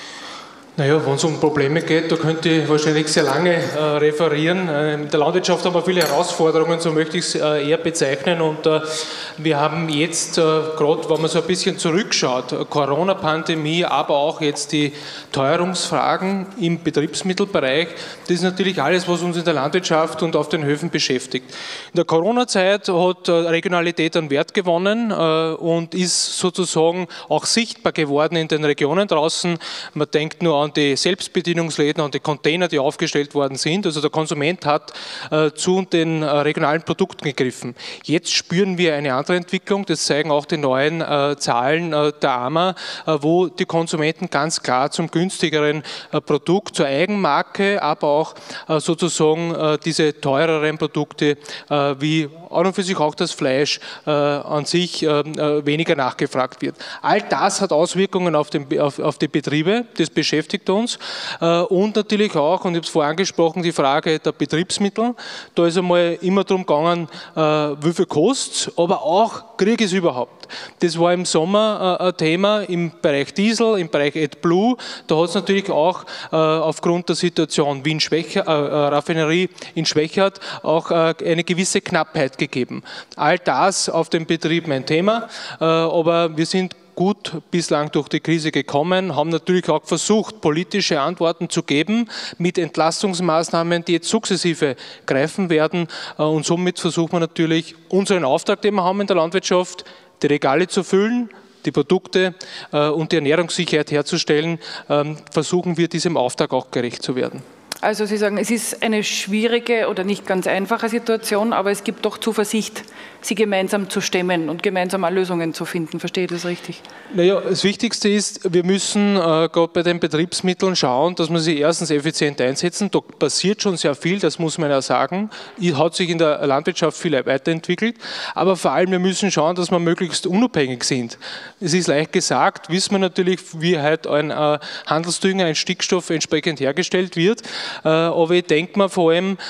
Naja, wenn es um Probleme geht, da könnte ich wahrscheinlich sehr lange referieren. In der Landwirtschaft haben wir viele Herausforderungen, so möchte ich es eher bezeichnen. Und wir haben jetzt, gerade wenn man so ein bisschen zurückschaut, Corona-Pandemie, aber auch jetzt die Teuerungsfragen im Betriebsmittelbereich, das ist natürlich alles, was uns in der Landwirtschaft und auf den Höfen beschäftigt. In der Corona-Zeit hat Regionalität an Wert gewonnen und ist sozusagen auch sichtbar geworden in den Regionen draußen. Man denkt nur an die Selbstbedienungsläden, an die Container, die aufgestellt worden sind. Also der Konsument hat zu den regionalen Produkten gegriffen. Jetzt spüren wir eine andere Entwicklung, das zeigen auch die neuen Zahlen der AMA, wo die Konsumenten ganz klar zum günstigeren Produkt, zur Eigenmarke, aber auch sozusagen diese teureren Produkte, wie an und für sich auch das Fleisch an sich weniger nachgefragt wird. All das hat Auswirkungen auf die Betriebe, das beschäftigt uns und natürlich auch, und ich habe es vorher angesprochen, die Frage der Betriebsmittel. Da ist einmal immer darum gegangen, wie viel kostet es, aber auch, kriege ich es überhaupt? Das war im Sommer ein Thema im Bereich Diesel, im Bereich AdBlue. Da hat es natürlich auch aufgrund der Situation Raffinerie in Schwechat auch eine gewisse Knappheit gegeben. All das auf den Betrieben ein Thema, aber wir sind gut bislang durch die Krise gekommen, haben natürlich auch versucht, politische Antworten zu geben mit Entlastungsmaßnahmen, die jetzt sukzessive greifen werden. Und somit versuchen wir natürlich, unseren Auftrag, den wir haben in der Landwirtschaft, die Regale zu füllen, die Produkte und die Ernährungssicherheit herzustellen, versuchen wir diesem Auftrag auch gerecht zu werden. Also Sie sagen, es ist eine schwierige oder nicht ganz einfache Situation, aber es gibt doch Zuversicht, sie gemeinsam zu stemmen und gemeinsam Lösungen zu finden. Verstehe ich das richtig? Naja, das Wichtigste ist, wir müssen gerade bei den Betriebsmitteln schauen, dass wir sie erstens effizient einsetzen. Da passiert schon sehr viel, das muss man ja sagen. Hat sich in der Landwirtschaft viel weiterentwickelt, aber vor allem wir müssen schauen, dass wir möglichst unabhängig sind. Es ist leicht gesagt, wissen wir natürlich, wie heute ein Handelsdünger, ein Stickstoff entsprechend hergestellt wird. Aber ich denke mir vor allem,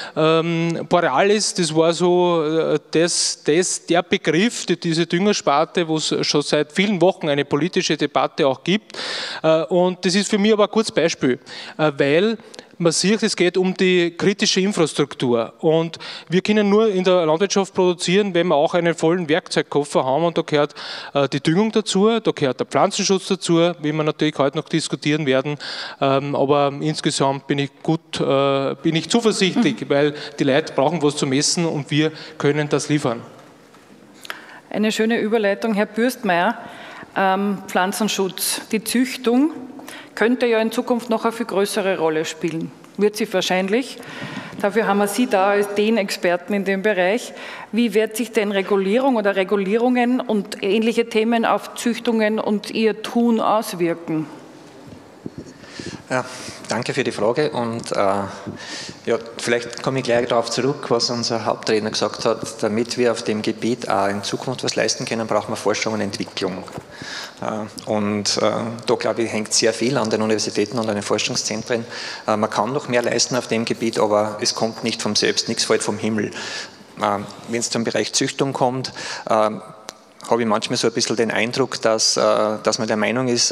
Borealis, das war so der Begriff, diese Düngersparte, wo es schon seit vielen Wochen eine politische Debatte auch gibt. Und das ist für mich aber ein gutes Beispiel, weil man sieht, es geht um die kritische Infrastruktur und wir können nur in der Landwirtschaft produzieren, wenn wir auch einen vollen Werkzeugkoffer haben und da gehört die Düngung dazu, da gehört der Pflanzenschutz dazu, wie wir natürlich heute noch diskutieren werden, aber insgesamt bin ich zuversichtlich, weil die Leute brauchen was zu messen und wir können das liefern. Eine schöne Überleitung, Herr Bürstmeier, Pflanzenschutz, die Züchtung könnte ja in Zukunft noch eine viel größere Rolle spielen. Wird sie wahrscheinlich. Dafür haben wir Sie da als den Experten in dem Bereich. Wie wird sich denn Regulierung oder Regulierungen und ähnliche Themen auf Züchtungen und ihr Tun auswirken? Ja, danke für die Frage und ja, vielleicht komme ich gleich darauf zurück, was unser Hauptredner gesagt hat. Damit wir auf dem Gebiet auch in Zukunft was leisten können, brauchen wir Forschung und Entwicklung. Und da, glaube ich, hängt sehr viel an den Universitäten und an den Forschungszentren. Man kann noch mehr leisten auf dem Gebiet, aber es kommt nicht vom Selbst, nichts fällt vom Himmel. Wenn es zum Bereich Züchtung kommt, habe ich manchmal so ein bisschen den Eindruck, dass man der Meinung ist,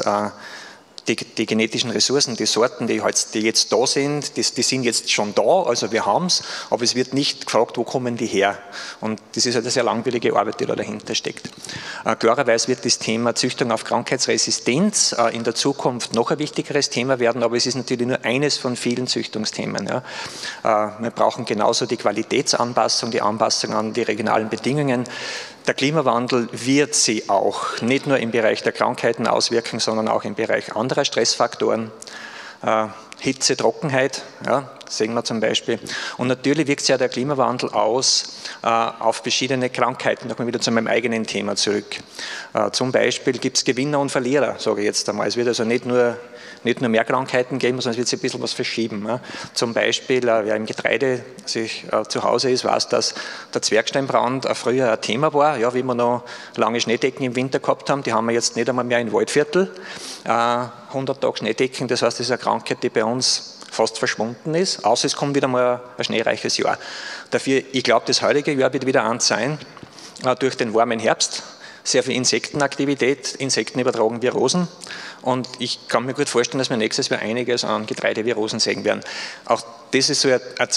die genetischen Ressourcen, die Sorten, die jetzt da sind, die sind jetzt schon da, also wir haben es, aber es wird nicht gefragt, wo kommen die her. Und das ist eine sehr langwierige Arbeit, die da dahinter steckt. Klarerweise wird das Thema Züchtung auf Krankheitsresistenz in der Zukunft noch ein wichtigeres Thema werden, aber es ist natürlich nur eines von vielen Züchtungsthemen. Ja. Wir brauchen genauso die Qualitätsanpassung, die Anpassung an die regionalen Bedingungen. Der Klimawandel wird sie auch nicht nur im Bereich der Krankheiten auswirken, sondern auch im Bereich anderer Stressfaktoren. Hitze, Trockenheit, ja, sehen wir zum Beispiel. Und natürlich wirkt sich ja der Klimawandel aus auf verschiedene Krankheiten. Nochmal wieder zu meinem eigenen Thema zurück. Zum Beispiel gibt es Gewinner und Verlierer, sage ich jetzt einmal. Es wird also nicht nur mehr Krankheiten geben, sondern es wird sich ein bisschen was verschieben. Ja. Zum Beispiel, wer im Getreide sich zu Hause ist, weiß, dass der Zwergsteinbrand früher ein Thema war, ja, wie wir noch lange Schneedecken im Winter gehabt haben. Die haben wir jetzt nicht einmal mehr in Waldviertel. 100 Tage Schneedecken, das heißt, das ist eine Krankheit, die bei uns fast verschwunden ist, außer es kommt wieder mal ein schneereiches Jahr. Dafür, ich glaube, das heutige Jahr wird wieder eins sein, durch den warmen Herbst, sehr viel Insektenaktivität, Insekten übertragen Virosen und ich kann mir gut vorstellen, dass wir nächstes Jahr einiges an Getreidevirosen sehen werden. Auch das ist so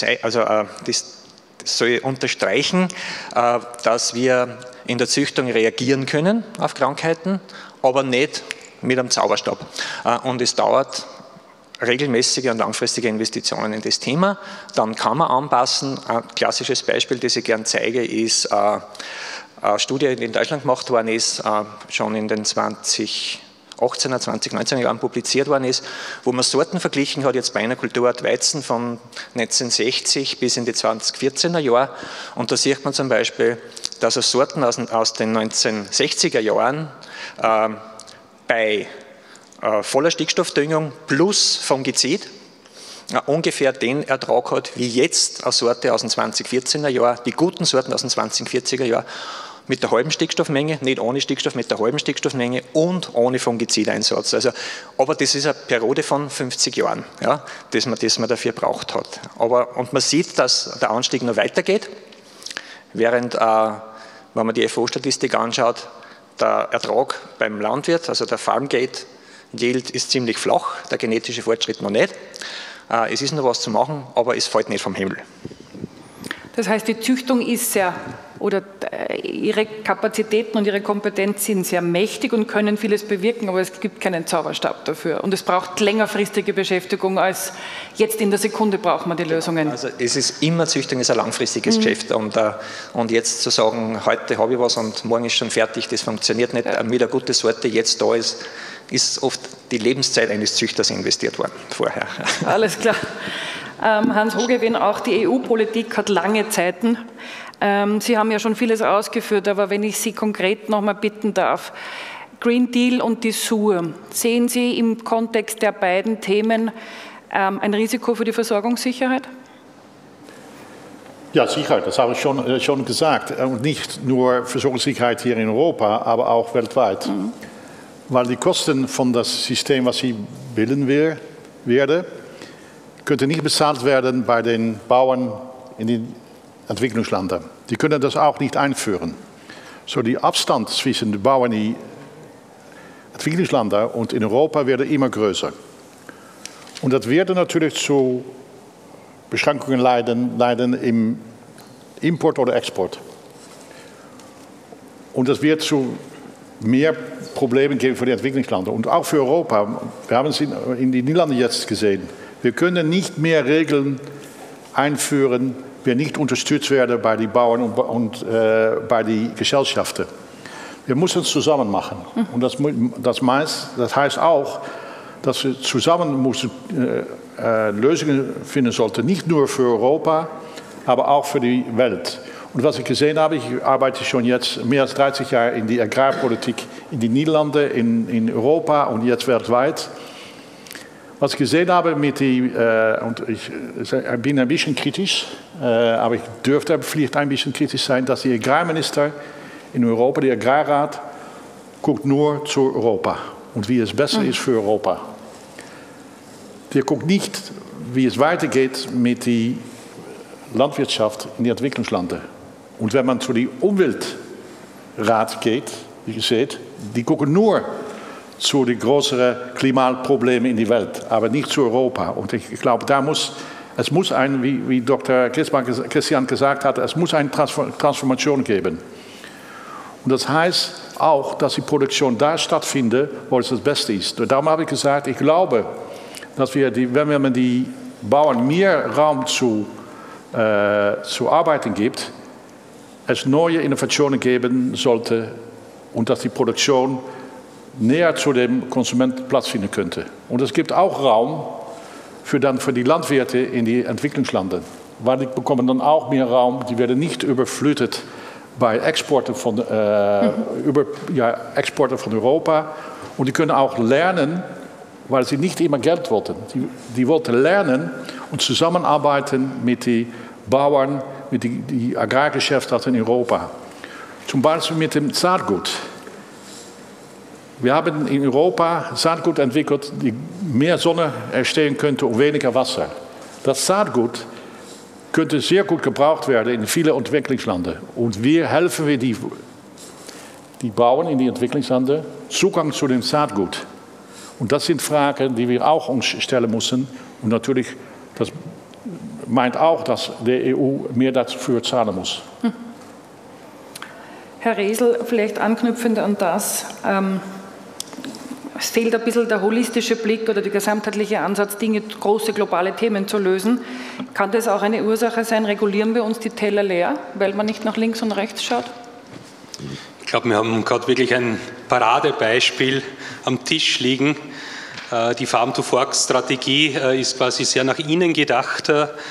das soll unterstreichen, dass wir in der Züchtung reagieren können auf Krankheiten, aber nicht mit einem Zauberstab. Und es dauert regelmäßige und langfristige Investitionen in das Thema. Dann kann man anpassen. Ein klassisches Beispiel, das ich gerne zeige, ist eine Studie, die in Deutschland gemacht worden ist, schon in den 2018er, 2019er Jahren publiziert worden ist, wo man Sorten verglichen hat, jetzt bei einer Kulturart Weizen von 1960 bis in die 2014er Jahre. Und da sieht man zum Beispiel, dass Sorten aus den 1960er Jahren bei voller Stickstoffdüngung plus Fungizid ungefähr den Ertrag hat, wie jetzt eine Sorte aus den 2014er Jahren, die guten Sorten aus den 2040er Jahren, mit der halben Stickstoffmenge, nicht ohne Stickstoff, mit der halben Stickstoffmenge und ohne Fungizideinsatz. Also, aber das ist eine Periode von 50 Jahren, ja, das man dafür braucht hat. Und man sieht, dass der Anstieg noch weitergeht, während, wenn man die FO-Statistik anschaut, der Ertrag beim Landwirt, also der Farmgate Yield, ist ziemlich flach, der genetische Fortschritt noch nicht. Es ist noch was zu machen, aber es fällt nicht vom Himmel. Das heißt, die Züchtung ist ihre Kapazitäten und ihre Kompetenz sind sehr mächtig und können vieles bewirken, aber es gibt keinen Zauberstab dafür. Und es braucht längerfristige Beschäftigung als jetzt in der Sekunde braucht man die Lösungen. Also es ist immer, Züchtung ist ein langfristiges Geschäft und jetzt zu sagen, heute habe ich was und morgen ist schon fertig, das funktioniert nicht. Ja. Mit einer guten Sorte jetzt da ist oft die Lebenszeit eines Züchters investiert worden vorher. Alles klar. Hans Hogewin, auch die EU-Politik hat lange Zeiten. Sie haben ja schon vieles ausgeführt, aber wenn ich Sie konkret noch mal bitten darf, Green Deal und die SUR, sehen Sie im Kontext der beiden Themen ein Risiko für die Versorgungssicherheit? Ja, Sicherheit, das habe ich schon gesagt. Und nicht nur Versorgungssicherheit hier in Europa, aber auch weltweit. Mhm. Weil die Kosten von das System, was Sie willen werden, könnte nicht bezahlt werden bei den Bauern in den Entwicklungsländern. Die können das auch nicht einführen. So die Abstand zwischen den Bauern in Entwicklungsländern und in Europa wird immer größer. Und das wird natürlich zu Beschränkungen leiden im Import oder Export. Und das wird zu mehr Problemen geben für die Entwicklungsländer und auch für Europa. Wir haben es in den Niederlanden jetzt gesehen. Wir können nicht mehr Regeln einführen, wir nicht unterstützt werden bei den Bauern und bei den Gesellschaften. Wir müssen es zusammen machen. Und das heißt auch, dass wir zusammen Lösungen finden sollten, nicht nur für Europa, aber auch für die Welt. Und was ich gesehen habe, ich arbeite schon jetzt mehr als 30 Jahre in die Agrarpolitik in den Niederlanden, in Europa und jetzt weltweit. Was ich gesehen habe und ich bin ein bisschen kritisch, aber ich dürfte vielleicht ein bisschen kritisch sein, dass die Agrarminister in Europa, der Agrarrat, guckt nur zu Europa und wie es besser ist für Europa. Der guckt nicht, wie es weitergeht mit der Landwirtschaft in den Entwicklungsländern. Und wenn man zu dem Umweltrat geht, wie ihr seht, die gucken nur zu den größeren Klimaproblemen in der Welt, aber nicht zu Europa. Und ich glaube, es muss wie Dr. Christian gesagt hat, es muss eine Transformation geben. Und das heißt auch, dass die Produktion da stattfindet, wo es das Beste ist. Und darum habe ich gesagt, ich glaube, dass wenn man die Bauern mehr Raum zu arbeiten gibt, es neue Innovationen geben sollte und dass die Produktion näher zu dem Konsumenten stattfinden könnte. Und es gibt auch Raum für die Landwirte in die Entwicklungsländer, weil die bekommen dann auch mehr Raum, die werden nicht überflutet bei Exporten von Europa und die können auch lernen, weil sie nicht immer Geld wollten. Die wollten lernen und zusammenarbeiten mit den Bauern, mit den Agrargeschäften in Europa. Zum Beispiel mit dem Saatgut. Wir haben in Europa Saatgut entwickelt, die mehr Sonne erstehen könnte und weniger Wasser. Das Saatgut könnte sehr gut gebraucht werden in vielen Entwicklungsländern. Und wir helfen die Bauern in die Entwicklungsländer Zugang zu dem Saatgut. Und das sind Fragen, die wir auch uns stellen müssen. Und natürlich, das meint auch, dass die EU mehr dafür zahlen muss. Herr Resl, vielleicht anknüpfend an das, es fehlt ein bisschen der holistische Blick oder der gesamtheitliche Ansatz, große globale Themen zu lösen. Kann das auch eine Ursache sein, regulieren wir uns die Teller leer, weil man nicht nach links und rechts schaut? Ich glaube, wir haben gerade wirklich ein Paradebeispiel am Tisch liegen. Die Farm-to-Fork-Strategie ist quasi sehr nach innen gedacht.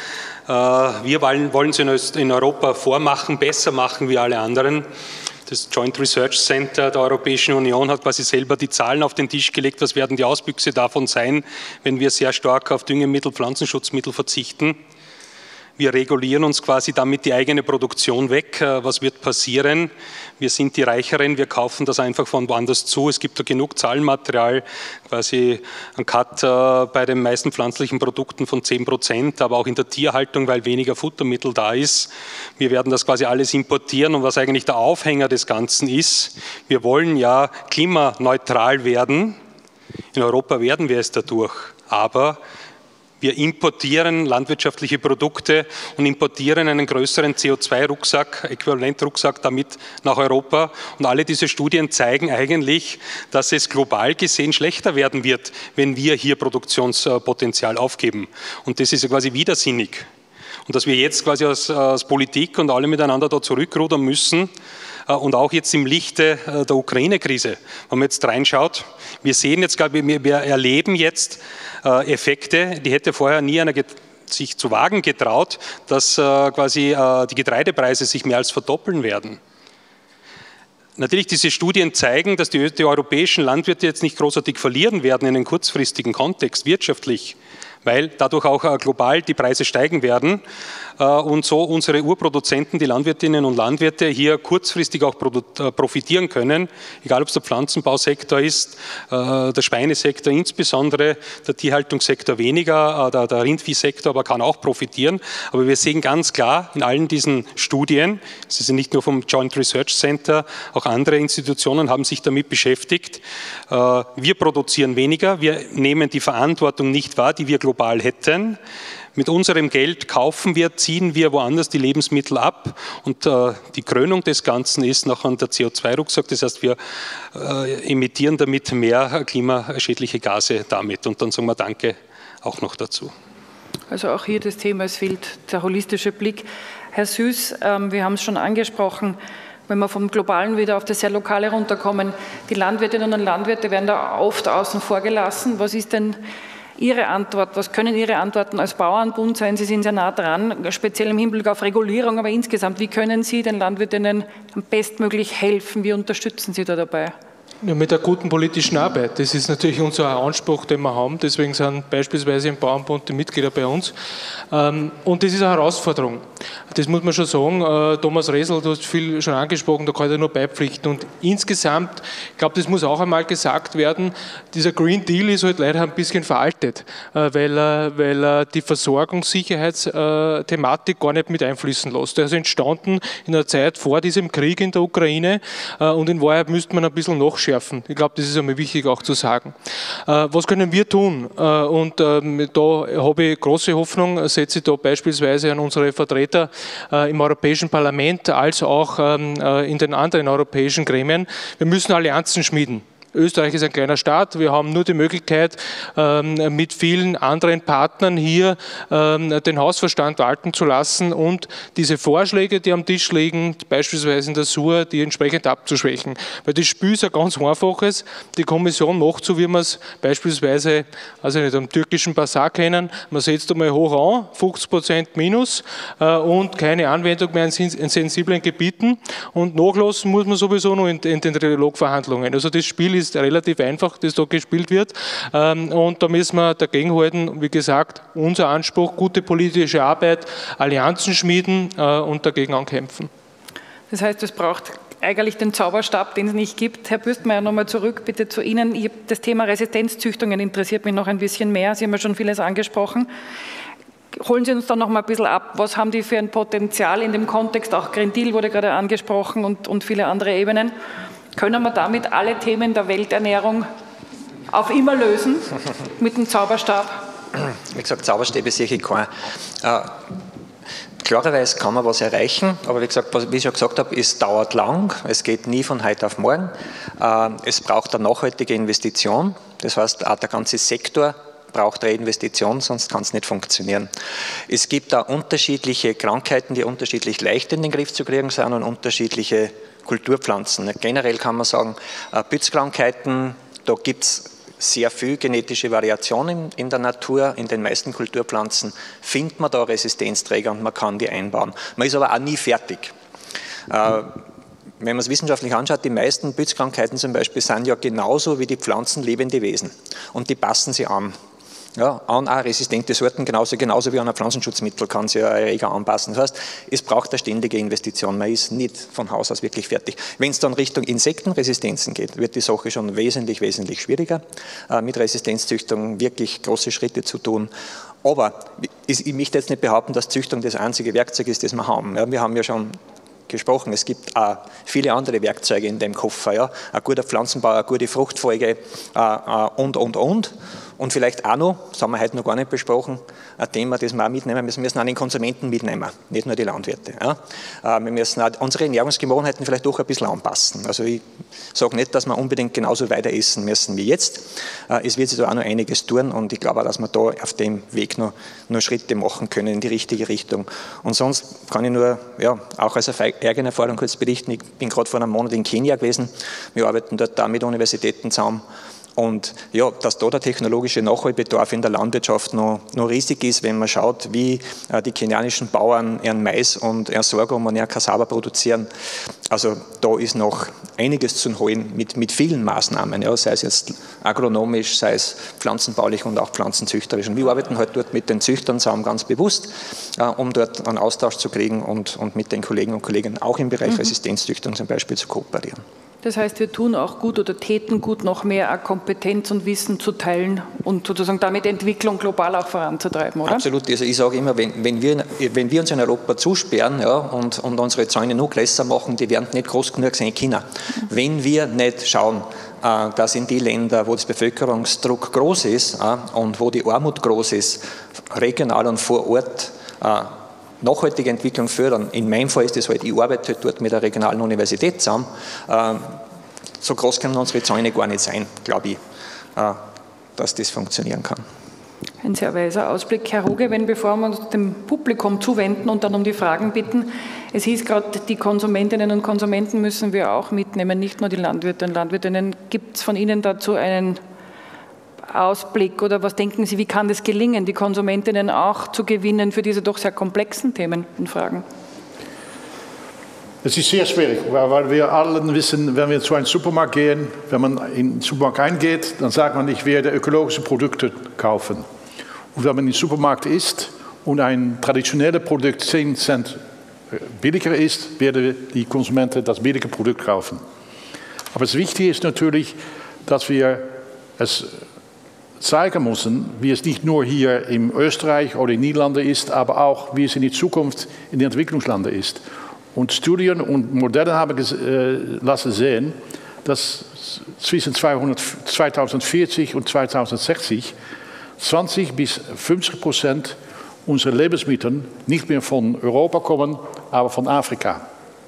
Wir wollen es in Europa vormachen, besser machen wie alle anderen. Das Joint Research Center der Europäischen Union hat quasi selber die Zahlen auf den Tisch gelegt. Was werden die Auswüchse davon sein, wenn wir sehr stark auf Düngemittel, Pflanzenschutzmittel verzichten? Wir regulieren uns quasi damit die eigene Produktion weg. Was wird passieren? Wir sind die Reicheren, wir kaufen das einfach von woanders zu. Es gibt da genug Zahlenmaterial, quasi ein Cut bei den meisten pflanzlichen Produkten von 10%, aber auch in der Tierhaltung, weil weniger Futtermittel da ist. Wir werden das quasi alles importieren und was eigentlich der Aufhänger des Ganzen ist, wir wollen ja klimaneutral werden. In Europa werden wir es dadurch, aber wir importieren landwirtschaftliche Produkte und importieren einen größeren CO2-Rucksack, Äquivalentrucksack damit nach Europa. Und alle diese Studien zeigen eigentlich, dass es global gesehen schlechter werden wird, wenn wir hier Produktionspotenzial aufgeben. Und das ist ja quasi widersinnig. Und dass wir jetzt quasi als Politik und alle miteinander da zurückrudern müssen, und auch jetzt im Lichte der Ukraine-Krise, wenn man jetzt reinschaut, wir sehen jetzt, wir erleben jetzt Effekte, die hätte vorher nie einer sich zu wagen getraut, dass quasi die Getreidepreise sich mehr als verdoppeln werden. Natürlich, diese Studien zeigen, dass die europäischen Landwirte jetzt nicht großartig verlieren werden in einem kurzfristigen Kontext, wirtschaftlich, weil dadurch auch global die Preise steigen werden und so unsere Urproduzenten, die Landwirtinnen und Landwirte, hier kurzfristig auch profitieren können, egal ob es der Pflanzenbausektor ist, der Schweinesektor insbesondere, der Tierhaltungssektor weniger, der Rindviehsektor aber kann auch profitieren. Aber wir sehen ganz klar in allen diesen Studien, sie sind nicht nur vom Joint Research Center, auch andere Institutionen haben sich damit beschäftigt, wir produzieren weniger, wir nehmen die Verantwortung nicht wahr, die wir global hätten. Mit unserem Geld kaufen wir, ziehen wir woanders die Lebensmittel ab und die Krönung des Ganzen ist nachher der CO2-Rucksack, das heißt, wir emittieren damit mehr klimaschädliche Gase damit und dann sagen wir Danke auch noch dazu. Also auch hier das Thema, es fehlt der holistische Blick. Herr Süß, wir haben es schon angesprochen, wenn wir vom Globalen wieder auf das sehr Lokale runterkommen, die Landwirtinnen und Landwirte werden da oft außen vor gelassen. Was ist denn Ihre Antwort, was können Ihre Antworten als Bauernbund sein? Sie sind sehr nah dran, speziell im Hinblick auf Regulierung, aber insgesamt, wie können Sie den Landwirtinnen bestmöglich helfen? Wie unterstützen Sie da dabei? Ja, mit der guten politischen Arbeit. Das ist natürlich unser Anspruch, den wir haben. Deswegen sind beispielsweise im Bauernbund die Mitglieder bei uns. Und das ist eine Herausforderung. Das muss man schon sagen. Thomas Resl, du hast viel schon angesprochen, da kann ich nur beipflichten. Und insgesamt, ich glaube, das muss auch einmal gesagt werden, dieser Green Deal ist halt leider ein bisschen veraltet, weil er die Versorgungssicherheitsthematik gar nicht mit einfließen lässt. Der ist entstanden in der Zeit vor diesem Krieg in der Ukraine und in Wahrheit müsste man ein bisschen nachschärfen. Ich glaube, das ist einmal wichtig auch zu sagen. Was können wir tun? Und da habe ich große Hoffnung, setze ich da beispielsweise an unsere Vertreter im Europäischen Parlament als auch in den anderen europäischen Gremien. Wir müssen Allianzen schmieden. Österreich ist ein kleiner Staat, wir haben nur die Möglichkeit, mit vielen anderen Partnern hier den Hausverstand walten zu lassen und diese Vorschläge, die am Tisch liegen, beispielsweise in der SUR, die entsprechend abzuschwächen. Weil das Spiel ist ein ganz einfaches, die Kommission macht so, wie wir es beispielsweise am türkischen Basar kennen, man setzt einmal hoch an, 50% minus und keine Anwendung mehr in sensiblen Gebieten und nachlassen muss man sowieso noch in den Trilogverhandlungen. Also das Spiel ist relativ einfach, das da gespielt wird. Und da müssen wir dagegenhalten. Wie gesagt, unser Anspruch, gute politische Arbeit, Allianzen schmieden und dagegen ankämpfen. Das heißt, es braucht eigentlich den Zauberstab, den es nicht gibt. Herr Bürstmeier, nochmal zurück bitte zu Ihnen. Das Thema Resistenzzüchtungen interessiert mich noch ein bisschen mehr. Sie haben ja schon vieles angesprochen. Holen Sie uns da noch mal ein bisschen ab. Was haben die für ein Potenzial in dem Kontext? Auch Green Deal wurde gerade angesprochen und viele andere Ebenen. Können wir damit alle Themen der Welternährung auf immer lösen mit dem Zauberstab? Wie gesagt, Zauberstäbe sehe ich keinen. Klarerweise kann man was erreichen, aber wie gesagt, wie ich schon gesagt habe, es dauert lang, es geht nie von heute auf morgen. Es braucht eine nachhaltige Investition, das heißt, auch der ganze Sektor braucht Reinvestition, sonst kann es nicht funktionieren. Es gibt da unterschiedliche Krankheiten, die unterschiedlich leicht in den Griff zu kriegen sind und unterschiedliche Kulturpflanzen. Generell kann man sagen, Pilzkrankheiten, da gibt es sehr viel genetische Variationen in der Natur. In den meisten Kulturpflanzen findet man da Resistenzträger und man kann die einbauen. Man ist aber auch nie fertig. Wenn man es wissenschaftlich anschaut, die meisten Pilzkrankheiten zum Beispiel sind ja genauso wie die Pflanzen lebende Wesen und die passen sie an. Ja, an auch resistente Sorten, genauso wie an ein Pflanzenschutzmittel kann sich ein Erreger anpassen. Das heißt, es braucht eine ständige Investition, man ist nicht von Haus aus wirklich fertig. Wenn es dann Richtung Insektenresistenzen geht, wird die Sache schon wesentlich schwieriger, mit Resistenzzüchtung wirklich große Schritte zu tun. Aber ich möchte jetzt nicht behaupten, dass Züchtung das einzige Werkzeug ist, das wir haben. Ja, wir haben ja schon gesprochen, es gibt auch viele andere Werkzeuge in dem Koffer. Ja? Ein guter Pflanzenbau, eine gute Fruchtfolge und. Und vielleicht auch noch, das haben wir heute noch gar nicht besprochen, ein Thema, das wir auch mitnehmen müssen, wir müssen auch den Konsumenten mitnehmen, nicht nur die Landwirte. Ja. Wir müssen auch unsere Ernährungsgewohnheiten vielleicht doch ein bisschen anpassen. Also ich sage nicht, dass wir unbedingt genauso weiter essen müssen wie jetzt. Es wird sich da auch noch einiges tun und ich glaube auch, dass wir da auf dem Weg noch Schritte machen können in die richtige Richtung. Und sonst kann ich nur, ja, auch als eigene Erfahrung kurz berichten, ich bin gerade vor einem Monat in Kenia gewesen, wir arbeiten dort da mit Universitäten zusammen. Und ja, dass da der technologische Nachholbedarf in der Landwirtschaft noch riesig ist, wenn man schaut, wie die kenianischen Bauern ihren Mais und ihren Sorghum und ihren Cassava produzieren. Also da ist noch einiges zu holen mit vielen Maßnahmen, ja, sei es jetzt agronomisch, sei es pflanzenbaulich und auch pflanzenzüchterisch. Und wir arbeiten halt dort mit den Züchtern zusammen ganz bewusst, um dort einen Austausch zu kriegen und mit den Kollegen und Kolleginnen auch im Bereich Resistenzzüchtung zum Beispiel zu kooperieren. Das heißt, wir tun auch gut oder täten gut, noch mehr Kompetenz und Wissen zu teilen und sozusagen damit Entwicklung global auch voranzutreiben, oder? Absolut. Also ich sage immer, wenn wir uns in Europa zusperren, ja, und unsere Zäune noch größer machen, die werden nicht groß genug sein in China. Wenn wir nicht schauen, dass in die Länder, wo das Bevölkerungsdruck groß ist und wo die Armut groß ist, regional und vor Ort nachhaltige Entwicklung fördern. In meinem Fall ist das halt, ich arbeite dort mit der regionalen Universität zusammen. So groß können unsere Zäune gar nicht sein, glaube ich, dass das funktionieren kann. Ein sehr weiser Ausblick. Herr Ruge, bevor wir uns dem Publikum zuwenden und dann um die Fragen bitten, es hieß gerade, die Konsumentinnen und Konsumenten müssen wir auch mitnehmen, nicht nur die Landwirte und Landwirtinnen. Gibt es von Ihnen dazu einen Ausblick oder was denken Sie, wie kann das gelingen, die Konsumentinnen auch zu gewinnen für diese doch sehr komplexen Themen und Fragen? Es ist sehr schwierig, weil wir alle wissen, wenn wir zu einem Supermarkt gehen, wenn man in den Supermarkt eingeht, dann sagt man, ich werde ökologische Produkte kaufen. Und wenn man im Supermarkt ist und ein traditionelles Produkt 10 Cent billiger ist, werden die Konsumenten das billige Produkt kaufen. Aber das Wichtige ist natürlich, dass wir es zeigen müssen, wie es nicht nur hier in Österreich oder in den Niederlanden ist, aber auch, wie es in die Zukunft in den Entwicklungsländern ist. Und Studien und Modelle haben lassen sehen, dass zwischen 2040 und 2060 20-50% unserer Lebensmittel nicht mehr von Europa kommen, aber von Afrika.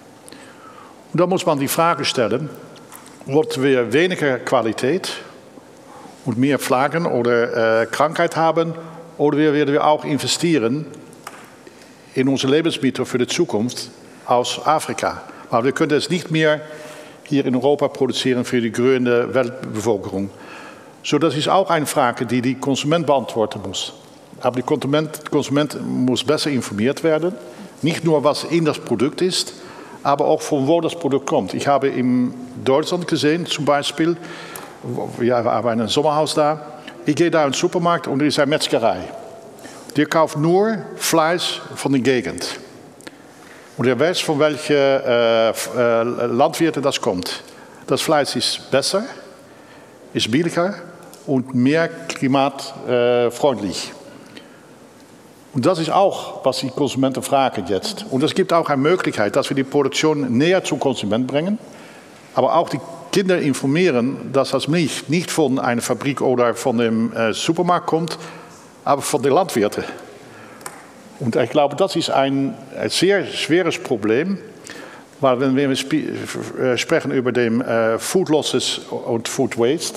Und da muss man die Frage stellen, wollten wir weniger Qualität und mehr Flaggen oder Krankheit haben, oder werden wir auch investieren in unsere Lebensmittel für die Zukunft aus Afrika? Weil wir können es nicht mehr hier in Europa produzieren für die grüne Weltbevölkerung. So, das ist auch eine Frage, die die Konsument beantworten muss. Aber die Konsument muss besser informiert werden. Nicht nur, was in das Produkt ist, aber auch von wo das Produkt kommt. Ich habe in Deutschland gesehen, zum Beispiel, wir haben ein Sommerhaus da. Ich gehe da in den Supermarkt und es ist eine Metzgerei. Die kauft nur Fleisch von der Gegend. Und er weiß, von welchen Landwirten das kommt. Das Fleisch ist besser, ist billiger und mehr klimatfreundlich. Und das ist auch, was die Konsumenten fragen jetzt. Und es gibt auch eine Möglichkeit, dass wir die Produktion näher zum Konsument bringen, aber auch die Kinder informieren, dass das Milch nicht von einer Fabrik oder von dem Supermarkt kommt, aber von den Landwirten. Und ich glaube, das ist ein sehr schweres Problem, weil wenn wir sprechen über den Food Losses und Food Waste,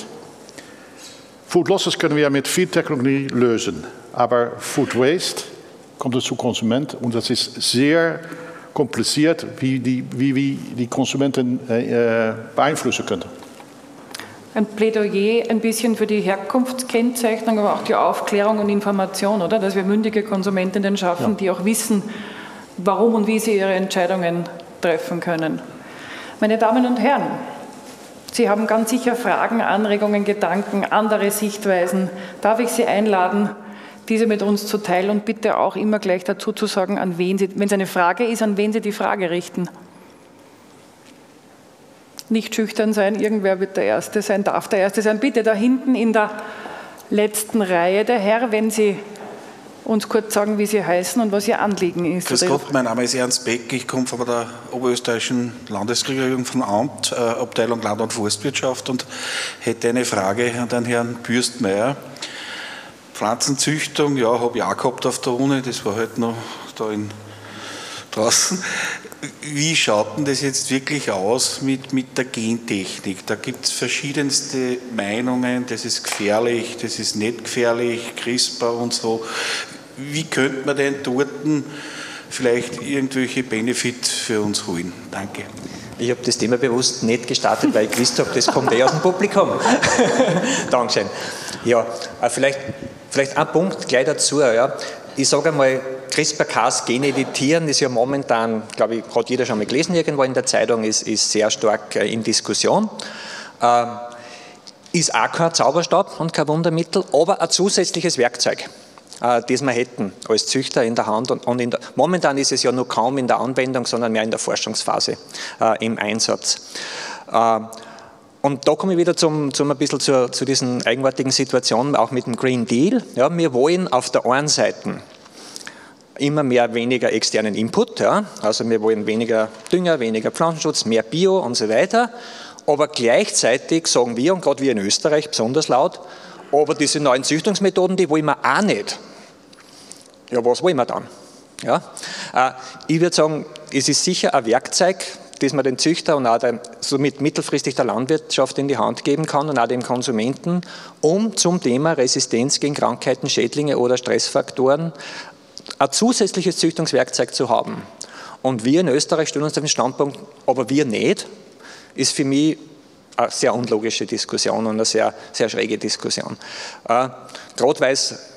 Food Losses können wir mit viel Technologie lösen, aber Food Waste kommt zum Konsument und das ist sehr kompliziert, wie die Konsumenten beeinflussen können. Ein Plädoyer ein bisschen für die Herkunftskennzeichnung, aber auch die Aufklärung und Information, oder? Dass wir mündige Konsumentinnen schaffen, ja, die auch wissen, warum und wie sie ihre Entscheidungen treffen können. Meine Damen und Herren, Sie haben ganz sicher Fragen, Anregungen, Gedanken, andere Sichtweisen. Darf ich Sie einladen, diese mit uns zu teilen und bitte auch immer gleich dazu zu sagen, an wen Sie, wenn es eine Frage ist, an wen Sie die Frage richten. Nicht schüchtern sein, irgendwer wird der Erste sein, darf der Erste sein. Bitte da hinten in der letzten Reihe, der Herr, wenn Sie uns kurz sagen, wie Sie heißen und was Ihr Anliegen ist. Grüß Gott, mein Name ist Ernst Beck, ich komme von der oberösterreichischen Landesregierung vom Amt, Abteilung Land- und Forstwirtschaft und hätte eine Frage an den Herrn Bürstmeier. Pflanzenzüchtung, ja, habe ich auch gehabt auf der Uni, das war halt noch da draußen. Wie schaut denn das jetzt wirklich aus mit der Gentechnik? Da gibt es verschiedenste Meinungen, das ist gefährlich, das ist nicht gefährlich, CRISPR und so. Wie könnte man denn dort vielleicht irgendwelche Benefits für uns holen? Danke. Ich habe das Thema bewusst nicht gestartet, weil ich gewusst habe, das kommt aus dem Publikum. Dankeschön. Ja, vielleicht ein Punkt gleich dazu. Ja. Ich sage einmal, CRISPR-Cas Geneditieren ist ja momentan, glaube ich, hat jeder schon mal gelesen irgendwo in der Zeitung, ist sehr stark in Diskussion. Ist auch kein Zauberstab und kein Wundermittel, aber ein zusätzliches Werkzeug, das wir hätten als Züchter in der Hand. Und momentan ist es ja nur kaum in der Anwendung, sondern mehr in der Forschungsphase im Einsatz. Und da komme ich wieder ein bisschen zu diesen eigenartigen Situationen, auch mit dem Green Deal. Ja, wir wollen auf der einen Seite immer weniger externen Input, ja, also wir wollen weniger Dünger, weniger Pflanzenschutz, mehr Bio und so weiter, aber gleichzeitig sagen wir, und gerade wir in Österreich besonders laut, aber diese neuen Züchtungsmethoden, die wollen wir auch nicht. Ja, was wollen wir dann? Ja, ich würde sagen, es ist sicher ein Werkzeug, das man den Züchter und auch somit mittelfristig der Landwirtschaft in die Hand geben kann und auch dem Konsumenten, um zum Thema Resistenz gegen Krankheiten, Schädlinge oder Stressfaktoren ein zusätzliches Züchtungswerkzeug zu haben. Und wir in Österreich stellen uns auf den Standpunkt, aber wir nicht, ist für mich eine sehr unlogische Diskussion und eine sehr, sehr schräge Diskussion. Gerade weil es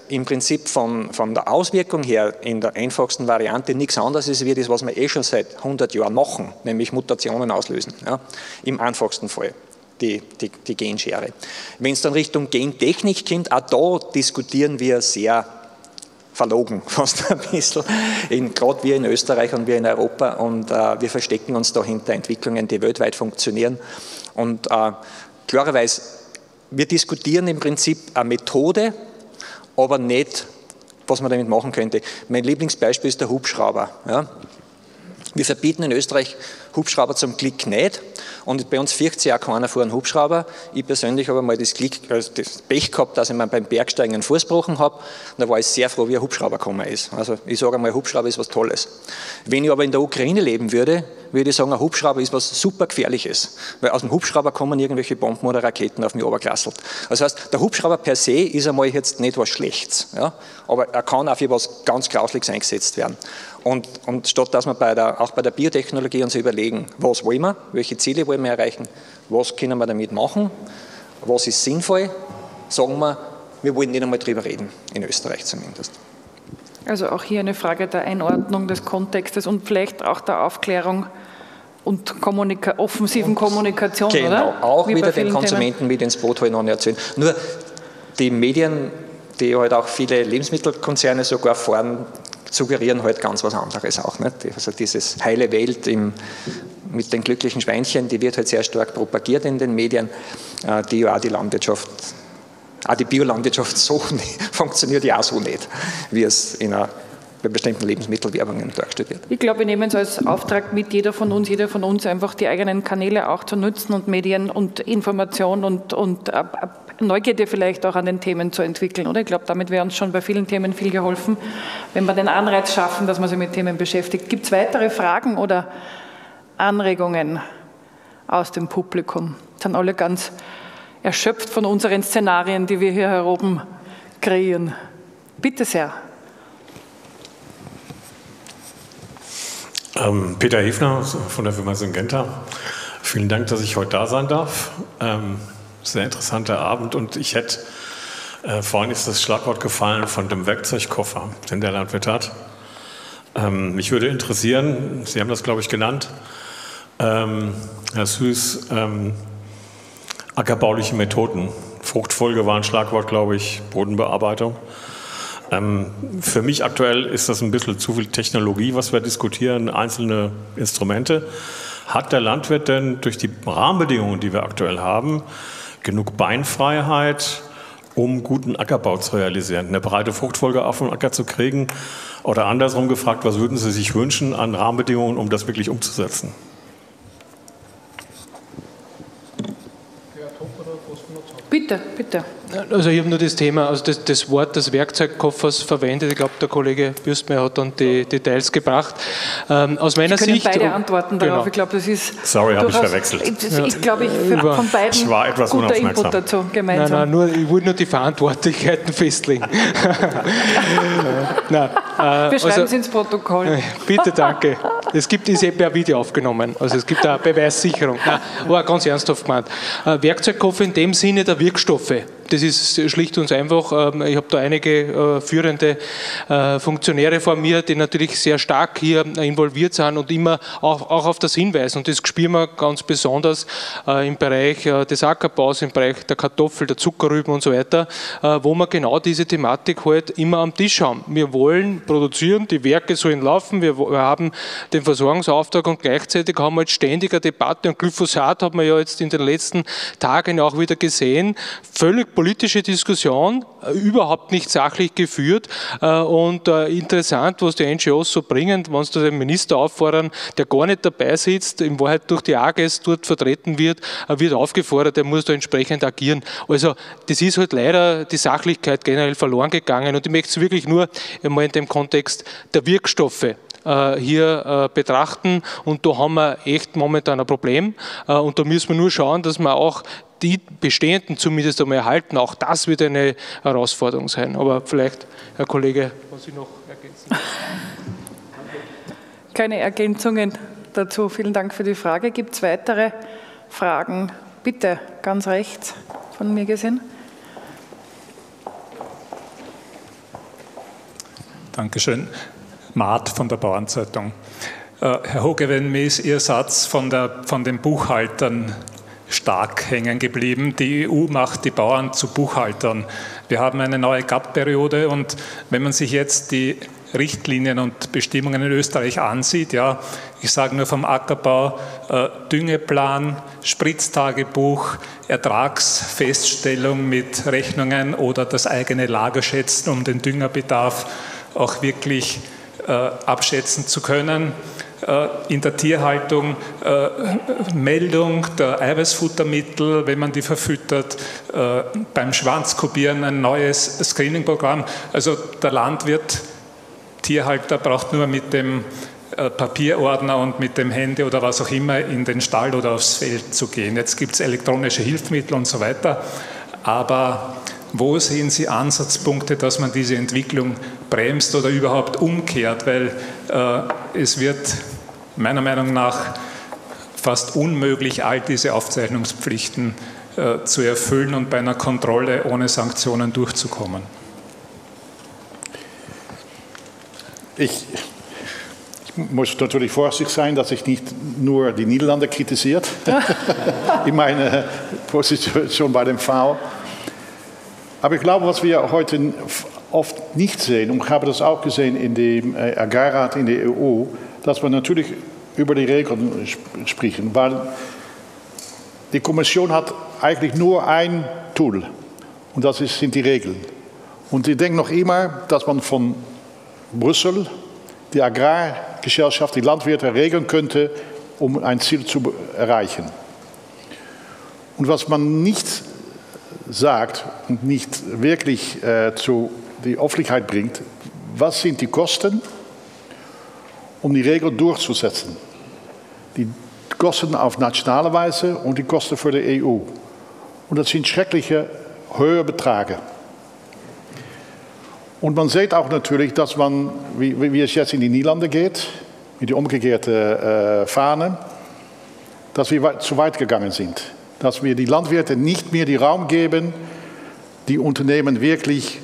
im Prinzip von der Auswirkung her in der einfachsten Variante nichts anderes ist wie das, was wir schon seit 100 Jahren machen, nämlich Mutationen auslösen, ja, im einfachsten Fall. Die Genschere. Wenn es dann Richtung Gentechnik kommt, auch da diskutieren wir sehr verlogen, fast ein bisschen, gerade wir in Österreich und wir in Europa, und wir verstecken uns da hinter Entwicklungen, die weltweit funktionieren. Und klarerweise, wir diskutieren im Prinzip eine Methode, aber nicht, was man damit machen könnte. Mein Lieblingsbeispiel ist der Hubschrauber. Ja. Wir verbieten in Österreich Hubschrauber zum Glück nicht. Und bei uns fürchtet sich auch keiner vor einem Hubschrauber. Ich persönlich habe mal das Pech gehabt, dass ich mir beim Bergsteigen einen Fuß gebrochen habe. Und da war ich sehr froh, wie ein Hubschrauber gekommen ist. Also ich sage einmal, Hubschrauber ist was Tolles. Wenn ich aber in der Ukraine leben würde, würde ich sagen, ein Hubschrauber ist was super Gefährliches. Weil aus dem Hubschrauber kommen irgendwelche Bomben oder Raketen auf mich runtergerasselt. Das heißt, der Hubschrauber per se ist einmal jetzt nicht was Schlechtes. Ja? Aber er kann auch für was ganz Grausliches eingesetzt werden. Und statt dass wir auch bei der Biotechnologie uns überlegen, was wollen wir, welche Ziele wollen wir erreichen, was können wir damit machen, was ist sinnvoll, sagen wir wollen nicht einmal drüber reden, in Österreich zumindest. Also auch hier eine Frage der Einordnung des Kontextes und vielleicht auch der Aufklärung und offensiven Kommunikation, genau, oder? Genau, auch wieder den Konsumenten mit ins Boot holen und erzählen. Nur die Medien, die halt auch viele Lebensmittelkonzerne sogar fahren, suggerieren halt ganz was anderes auch. Nicht? Also dieses heile Welt mit den glücklichen Schweinchen, die wird halt sehr stark propagiert in den Medien, die ja auch die Landwirtschaft, auch die Biolandwirtschaft so funktioniert ja auch so nicht, wie es bei bestimmten Lebensmittelwerbungen dargestellt wird. Ich glaube, wir nehmen es als Auftrag mit, jeder von uns einfach die eigenen Kanäle auch zu nutzen und Medien und Information und Neugierde vielleicht auch an den Themen zu entwickeln. Oder? Ich glaube, damit wäre uns schon bei vielen Themen viel geholfen, wenn wir den Anreiz schaffen, dass man sich mit Themen beschäftigt. Gibt es weitere Fragen oder Anregungen aus dem Publikum? Sind alle ganz erschöpft von unseren Szenarien, die wir hier oben kreieren. Bitte sehr. Peter Hefner von der Firma Syngenta. Vielen Dank, dass ich heute da sein darf. Sehr interessanter Abend und ich hätte, vorhin ist das Schlagwort gefallen von dem Werkzeugkoffer, den der Landwirt hat. Mich würde interessieren, Sie haben das, glaube ich, genannt, Herr Süß, ackerbauliche Methoden. Fruchtfolge war ein Schlagwort, glaube ich, Bodenbearbeitung. Für mich aktuell ist das ein bisschen zu viel Technologie, was wir diskutieren, einzelne Instrumente. Hat der Landwirt denn durch die Rahmenbedingungen, die wir aktuell haben, genug Beinfreiheit, um guten Ackerbau zu realisieren, eine breite Fruchtfolge auf dem Acker zu kriegen? Oder andersrum gefragt, was würden Sie sich wünschen an Rahmenbedingungen, um das wirklich umzusetzen? Bitte, bitte. Also ich habe nur das Thema, also das Wort des Werkzeugkoffers verwendet. Ich glaube, der Kollege Bürstmeier hat dann die Details gebracht. Aus meiner Sie können Sicht... beide antworten darauf. Genau. Ich glaube, das ist... Sorry, habe ich verwechselt. Ich glaube, von beiden ich war etwas guter unaufmerksam. Input dazu gemeinsam. Nein, ich wollte nur die Verantwortlichkeiten festlegen. Wir schreiben es ins Protokoll. Bitte, danke. Ist per Video aufgenommen. Also es gibt eine Beweissicherung. Nein, aber ganz ernsthaft gemeint. Werkzeugkoffer in dem Sinne der Wirkstoffe. Das ist schlicht und einfach, ich habe da einige führende Funktionäre vor mir, die natürlich sehr stark hier involviert sind und immer auch auf das hinweisen. Und das spüren wir ganz besonders im Bereich des Ackerbaus, im Bereich der Kartoffel, der Zuckerrüben und so weiter, wo wir genau diese Thematik halt immer am Tisch haben. Wir wollen produzieren, die Werke sollen laufen, wir haben den Versorgungsauftrag und gleichzeitig haben wir jetzt ständig eine Debatte. Und Glyphosat hat man ja jetzt in den letzten Tagen auch wieder gesehen, völlig politische Diskussion, überhaupt nicht sachlich geführt und interessant, was die NGOs so bringen, wenn sie den Minister auffordern, der gar nicht dabei sitzt, in Wahrheit durch die AGES dort vertreten wird aufgefordert, er muss da entsprechend agieren. Also das ist halt leider die Sachlichkeit generell verloren gegangen und ich möchte es wirklich nur einmal in dem Kontext der Wirkstoffe hier betrachten und da haben wir echt momentan ein Problem und da müssen wir nur schauen, dass wir auch die bestehenden zumindest einmal erhalten. Auch das wird eine Herausforderung sein. Aber vielleicht, Herr Kollege, was Sie noch ergänzen? Keine Ergänzungen dazu. Vielen Dank für die Frage. Gibt es weitere Fragen? Bitte, ganz rechts von mir gesehen. Dankeschön. Maat von der Bauernzeitung. Herr Hoogeveen, mir ist Ihr Satz von den Buchhaltern stark hängen geblieben. Die EU macht die Bauern zu Buchhaltern. Wir haben eine neue GAP-Periode und wenn man sich jetzt die Richtlinien und Bestimmungen in Österreich ansieht, ja, ich sage nur vom Ackerbau, Düngeplan, Spritztagebuch, Ertragsfeststellung mit Rechnungen oder das eigene Lager schätzen, um den Düngerbedarf auch wirklich abschätzen zu können. In der Tierhaltung Meldung der Eiweißfuttermittel, wenn man die verfüttert, beim Schwanzkopieren ein neues Screening-Programm. Also der Landwirt, Tierhalter braucht nur mit dem Papierordner und mit dem Handy oder was auch immer in den Stall oder aufs Feld zu gehen. Jetzt gibt es elektronische Hilfsmittel und so weiter, aber wo sehen Sie Ansatzpunkte, dass man diese Entwicklung bremst oder überhaupt umkehrt? Weil es wird meiner Meinung nach fast unmöglich, all diese Aufzeichnungspflichten zu erfüllen und bei einer Kontrolle ohne Sanktionen durchzukommen. Ich muss natürlich vorsichtig sein, dass ich nicht nur die Niederlande kritisiert in meiner Position bei dem V. Aber ich glaube, was wir heute oft nicht sehen, und ich habe das auch gesehen in dem Agrarrat in der EU, dass wir natürlich über die Regeln sprechen, weil die Kommission hat eigentlich nur ein Tool und das sind die Regeln. Und ich denke noch immer, dass man von Brüssel die Agrargesellschaft, die Landwirte regeln könnte, um ein Ziel zu erreichen. Und was man nicht sagt und nicht wirklich zu die Öffentlichkeit bringt, was sind die Kosten, um die Regeln durchzusetzen? Die Kosten auf nationale Weise und die Kosten für die EU. Und das sind schreckliche hohe Beträge. Und man sieht auch natürlich, dass man, wie es jetzt in die Niederlande geht, mit der umgekehrten Fahne, dass wir zu weit gegangen sind. Dass wir die Landwirte nicht mehr den Raum geben, die Unternehmen wirklich,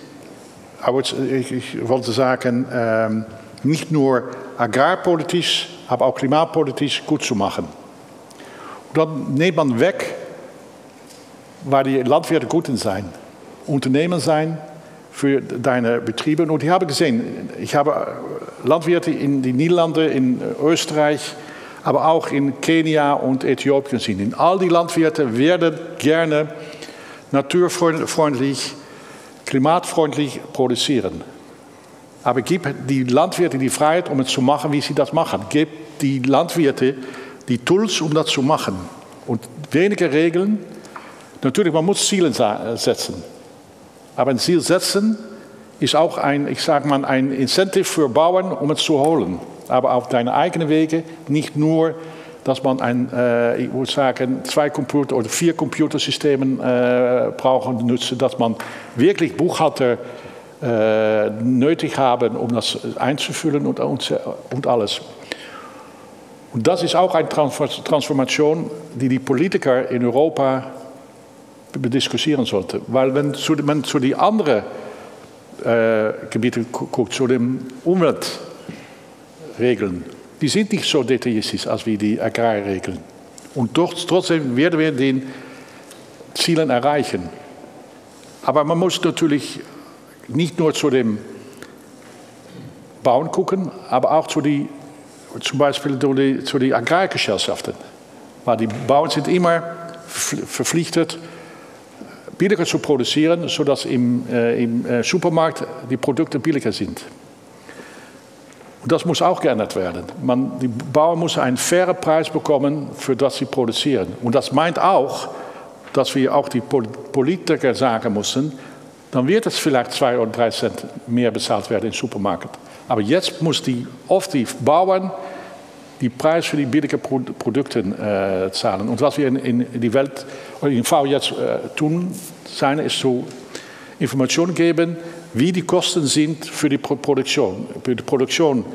ich wollte sagen, nicht nur agrarpolitisch, aber auch klimapolitisch gut zu machen. Und dann nimmt man weg, waar die Landwirte gut sein, Unternehmen sein für deine Betriebe. Und ich habe gesehen, ich habe Landwirte in den Niederlanden, in Österreich, aber auch in Kenia und Äthiopien gesehen. Und all die Landwirte werden gerne naturfreundlich, klimatfreundlich produzieren. Aber gib die Landwirte die Freiheit, um es zu machen, wie sie das machen. Gib die Landwirte die Tools, um das zu machen. Und wenige Regeln. Natürlich, man muss Ziele setzen. Aber ein Ziel setzen ist auch ein Incentive für Bauern, um es zu holen. Aber auf deine eigenen Wege, nicht nur, dass man ich würde sagen, 2 Computer oder 4 Computersystemen braucht und nutzen, dass man wirklich Buchhalter nötig haben, um das einzufüllen und alles. Und das ist auch eine Transformation, die Politiker in Europa diskutieren sollten. Weil wenn man zu den anderen Gebieten guckt, zu den Umweltregeln, die sind nicht so detaillistisch als wie die Agrarregeln. Und trotzdem werden wir den Zielen erreichen. Aber man muss natürlich nicht nur zu dem Bauern gucken, aber auch zum Beispiel zu den Agrargesellschaften. Weil die Bauern sind immer verpflichtet, billiger zu produzieren, sodass im Supermarkt die Produkte billiger sind. Und das muss auch geändert werden. Die Bauern müssen einen fairen Preis bekommen, für das sie produzieren. Und das meint auch, dass wir auch die Politiker sagen müssen, dann wird es vielleicht 2 oder 3 Cent mehr bezahlt werden im Supermarkt. Aber jetzt muss die Bauern die Preis für die billigen Produkte zahlen. Und was wir in die Welt, oder in V jetzt tun, ist zu Informationen geben, wie die Kosten sind für die Produktion. Für die Produktion,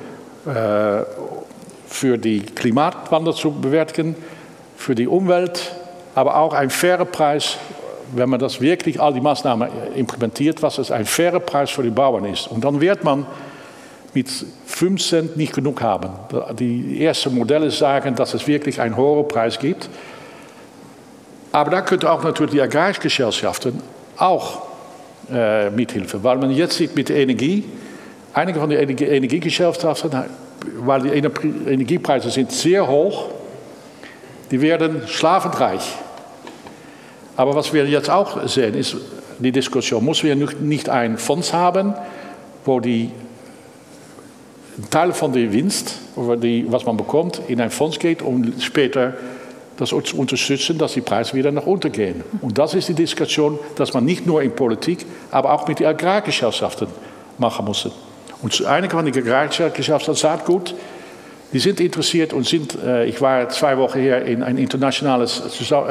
für die Klimawandel zu bewerten, für die Umwelt, aber auch ein fairer Preis, wenn man das wirklich, all die Maßnahmen implementiert, was es ein fairer Preis für die Bauern ist. Und dann wird man mit 5 Cent nicht genug haben. Die ersten Modelle sagen, dass es wirklich einen höheren Preis gibt. Aber da könnte auch natürlich die Agrargesellschaften auch mithelfen. Weil man jetzt sieht mit der Energie, einige von den Energiegesellschaften, weil die Energiepreise sind sehr hoch, die werden schlafend reich. Aber was wir jetzt auch sehen, ist die Diskussion, müssen wir nicht ein Fonds haben, wo die Teil von der Winst, was man bekommt, in ein Fonds geht, um später das zu unterstützen, dass die Preise wieder nach unten gehen. Und das ist die Diskussion, dass man nicht nur in Politik, aber auch mit den Agrargesellschaften machen muss. Und einige von den Agrargesellschaften Saatgut, die sind interessiert und sind, ich war 2 Wochen hier in ein internationales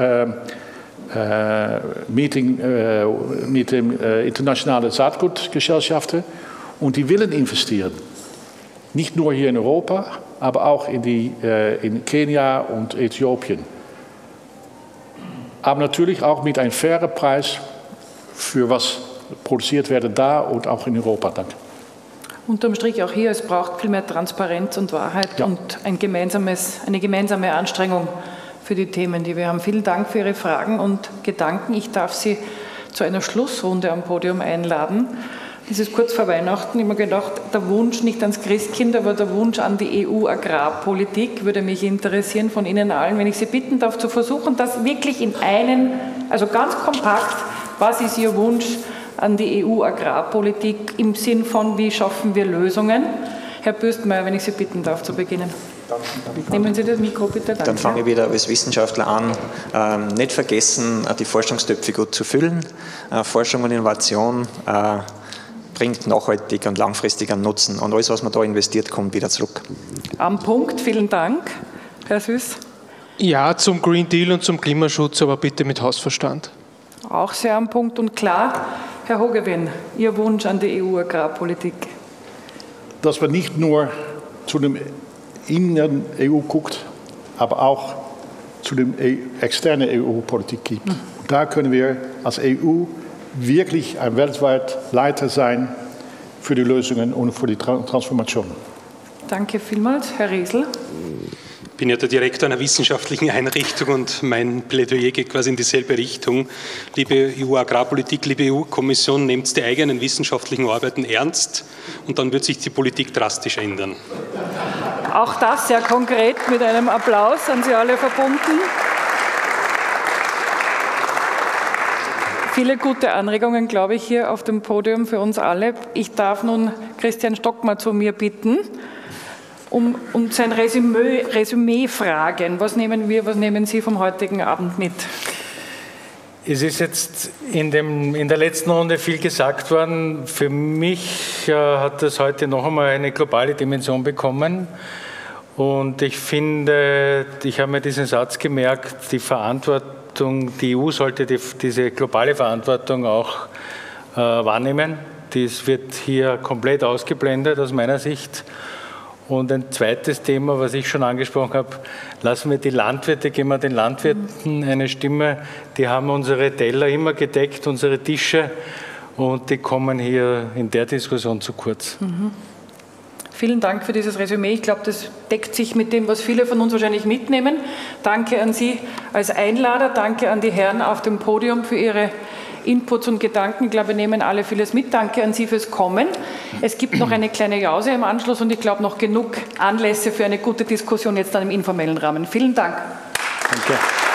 Meeting mit den internationalen Saatgutgesellschaften und die willen investieren. Nicht nur hier in Europa, aber auch in Kenia und Äthiopien. Aber natürlich auch mit einem fairen Preis für was produziert wird da und auch in Europa. Danke. Unterm Strich auch hier, es braucht viel mehr Transparenz und Wahrheit und eine gemeinsame Anstrengung für die Themen, die wir haben. Vielen Dank für Ihre Fragen und Gedanken. Ich darf Sie zu einer Schlussrunde am Podium einladen. Es ist kurz vor Weihnachten. Ich habe mir gedacht, der Wunsch nicht ans Christkind, aber der Wunsch an die EU-Agrarpolitik würde mich interessieren von Ihnen allen, wenn ich Sie bitten darf, zu versuchen, das wirklich in also ganz kompakt, was ist Ihr Wunsch an die EU-Agrarpolitik im Sinn von, wie schaffen wir Lösungen? Herr Bürstmeier, wenn ich Sie bitten darf, zu beginnen. Nehmen Sie das Mikro bitte. Danke. Dann fange ich wieder als Wissenschaftler an. Nicht vergessen, die Forschungstöpfe gut zu füllen. Forschung und Innovation bringt nachhaltig und langfristig einen Nutzen. Und alles, was man da investiert, kommt wieder zurück. Am Punkt, vielen Dank. Herr Süß? Ja, zum Green Deal und zum Klimaschutz, aber bitte mit Hausverstand. Auch sehr am Punkt und klar. Herr Hoogeveen, Ihr Wunsch an die EU-Agrarpolitik? Dass man nicht nur zu dem inneren EU guckt, aber auch zu dem externen EU-Politik gibt. Da können wir als EU wirklich ein weltweit Leiter sein für die Lösungen und für die Transformation. Danke vielmals. Herr Riesel. Ich bin ja der Direktor einer wissenschaftlichen Einrichtung und mein Plädoyer geht quasi in dieselbe Richtung. Liebe EU-Agrarpolitik, liebe EU-Kommission, nehmt die eigenen wissenschaftlichen Arbeiten ernst und dann wird sich die Politik drastisch ändern. Auch das sehr konkret mit einem Applaus an Sie alle verbunden. Viele gute Anregungen, glaube ich, hier auf dem Podium für uns alle. Ich darf nun Christian Stockmar zu mir bitten, um sein Resümee fragen. Was nehmen Sie vom heutigen Abend mit? Es ist jetzt in der letzten Runde viel gesagt worden. Für mich hat das heute noch einmal eine globale Dimension bekommen. Und ich finde, ich habe mir diesen Satz gemerkt, die EU sollte diese globale Verantwortung auch wahrnehmen. Das wird hier komplett ausgeblendet aus meiner Sicht. Und ein zweites Thema, was ich schon angesprochen habe, lassen wir die Landwirte, geben wir den Landwirten eine Stimme. Die haben unsere Teller immer gedeckt, unsere Tische, und die kommen hier in der Diskussion zu kurz. Vielen Dank für dieses Resümee. Ich glaube, das deckt sich mit dem, was viele von uns wahrscheinlich mitnehmen. Danke an Sie als Einlader, danke an die Herren auf dem Podium für Ihre Inputs und Gedanken. Ich glaube, wir nehmen alle vieles mit. Danke an Sie fürs Kommen. Es gibt noch eine kleine Jause im Anschluss und ich glaube noch genug Anlässe für eine gute Diskussion jetzt dann im informellen Rahmen. Vielen Dank. Danke.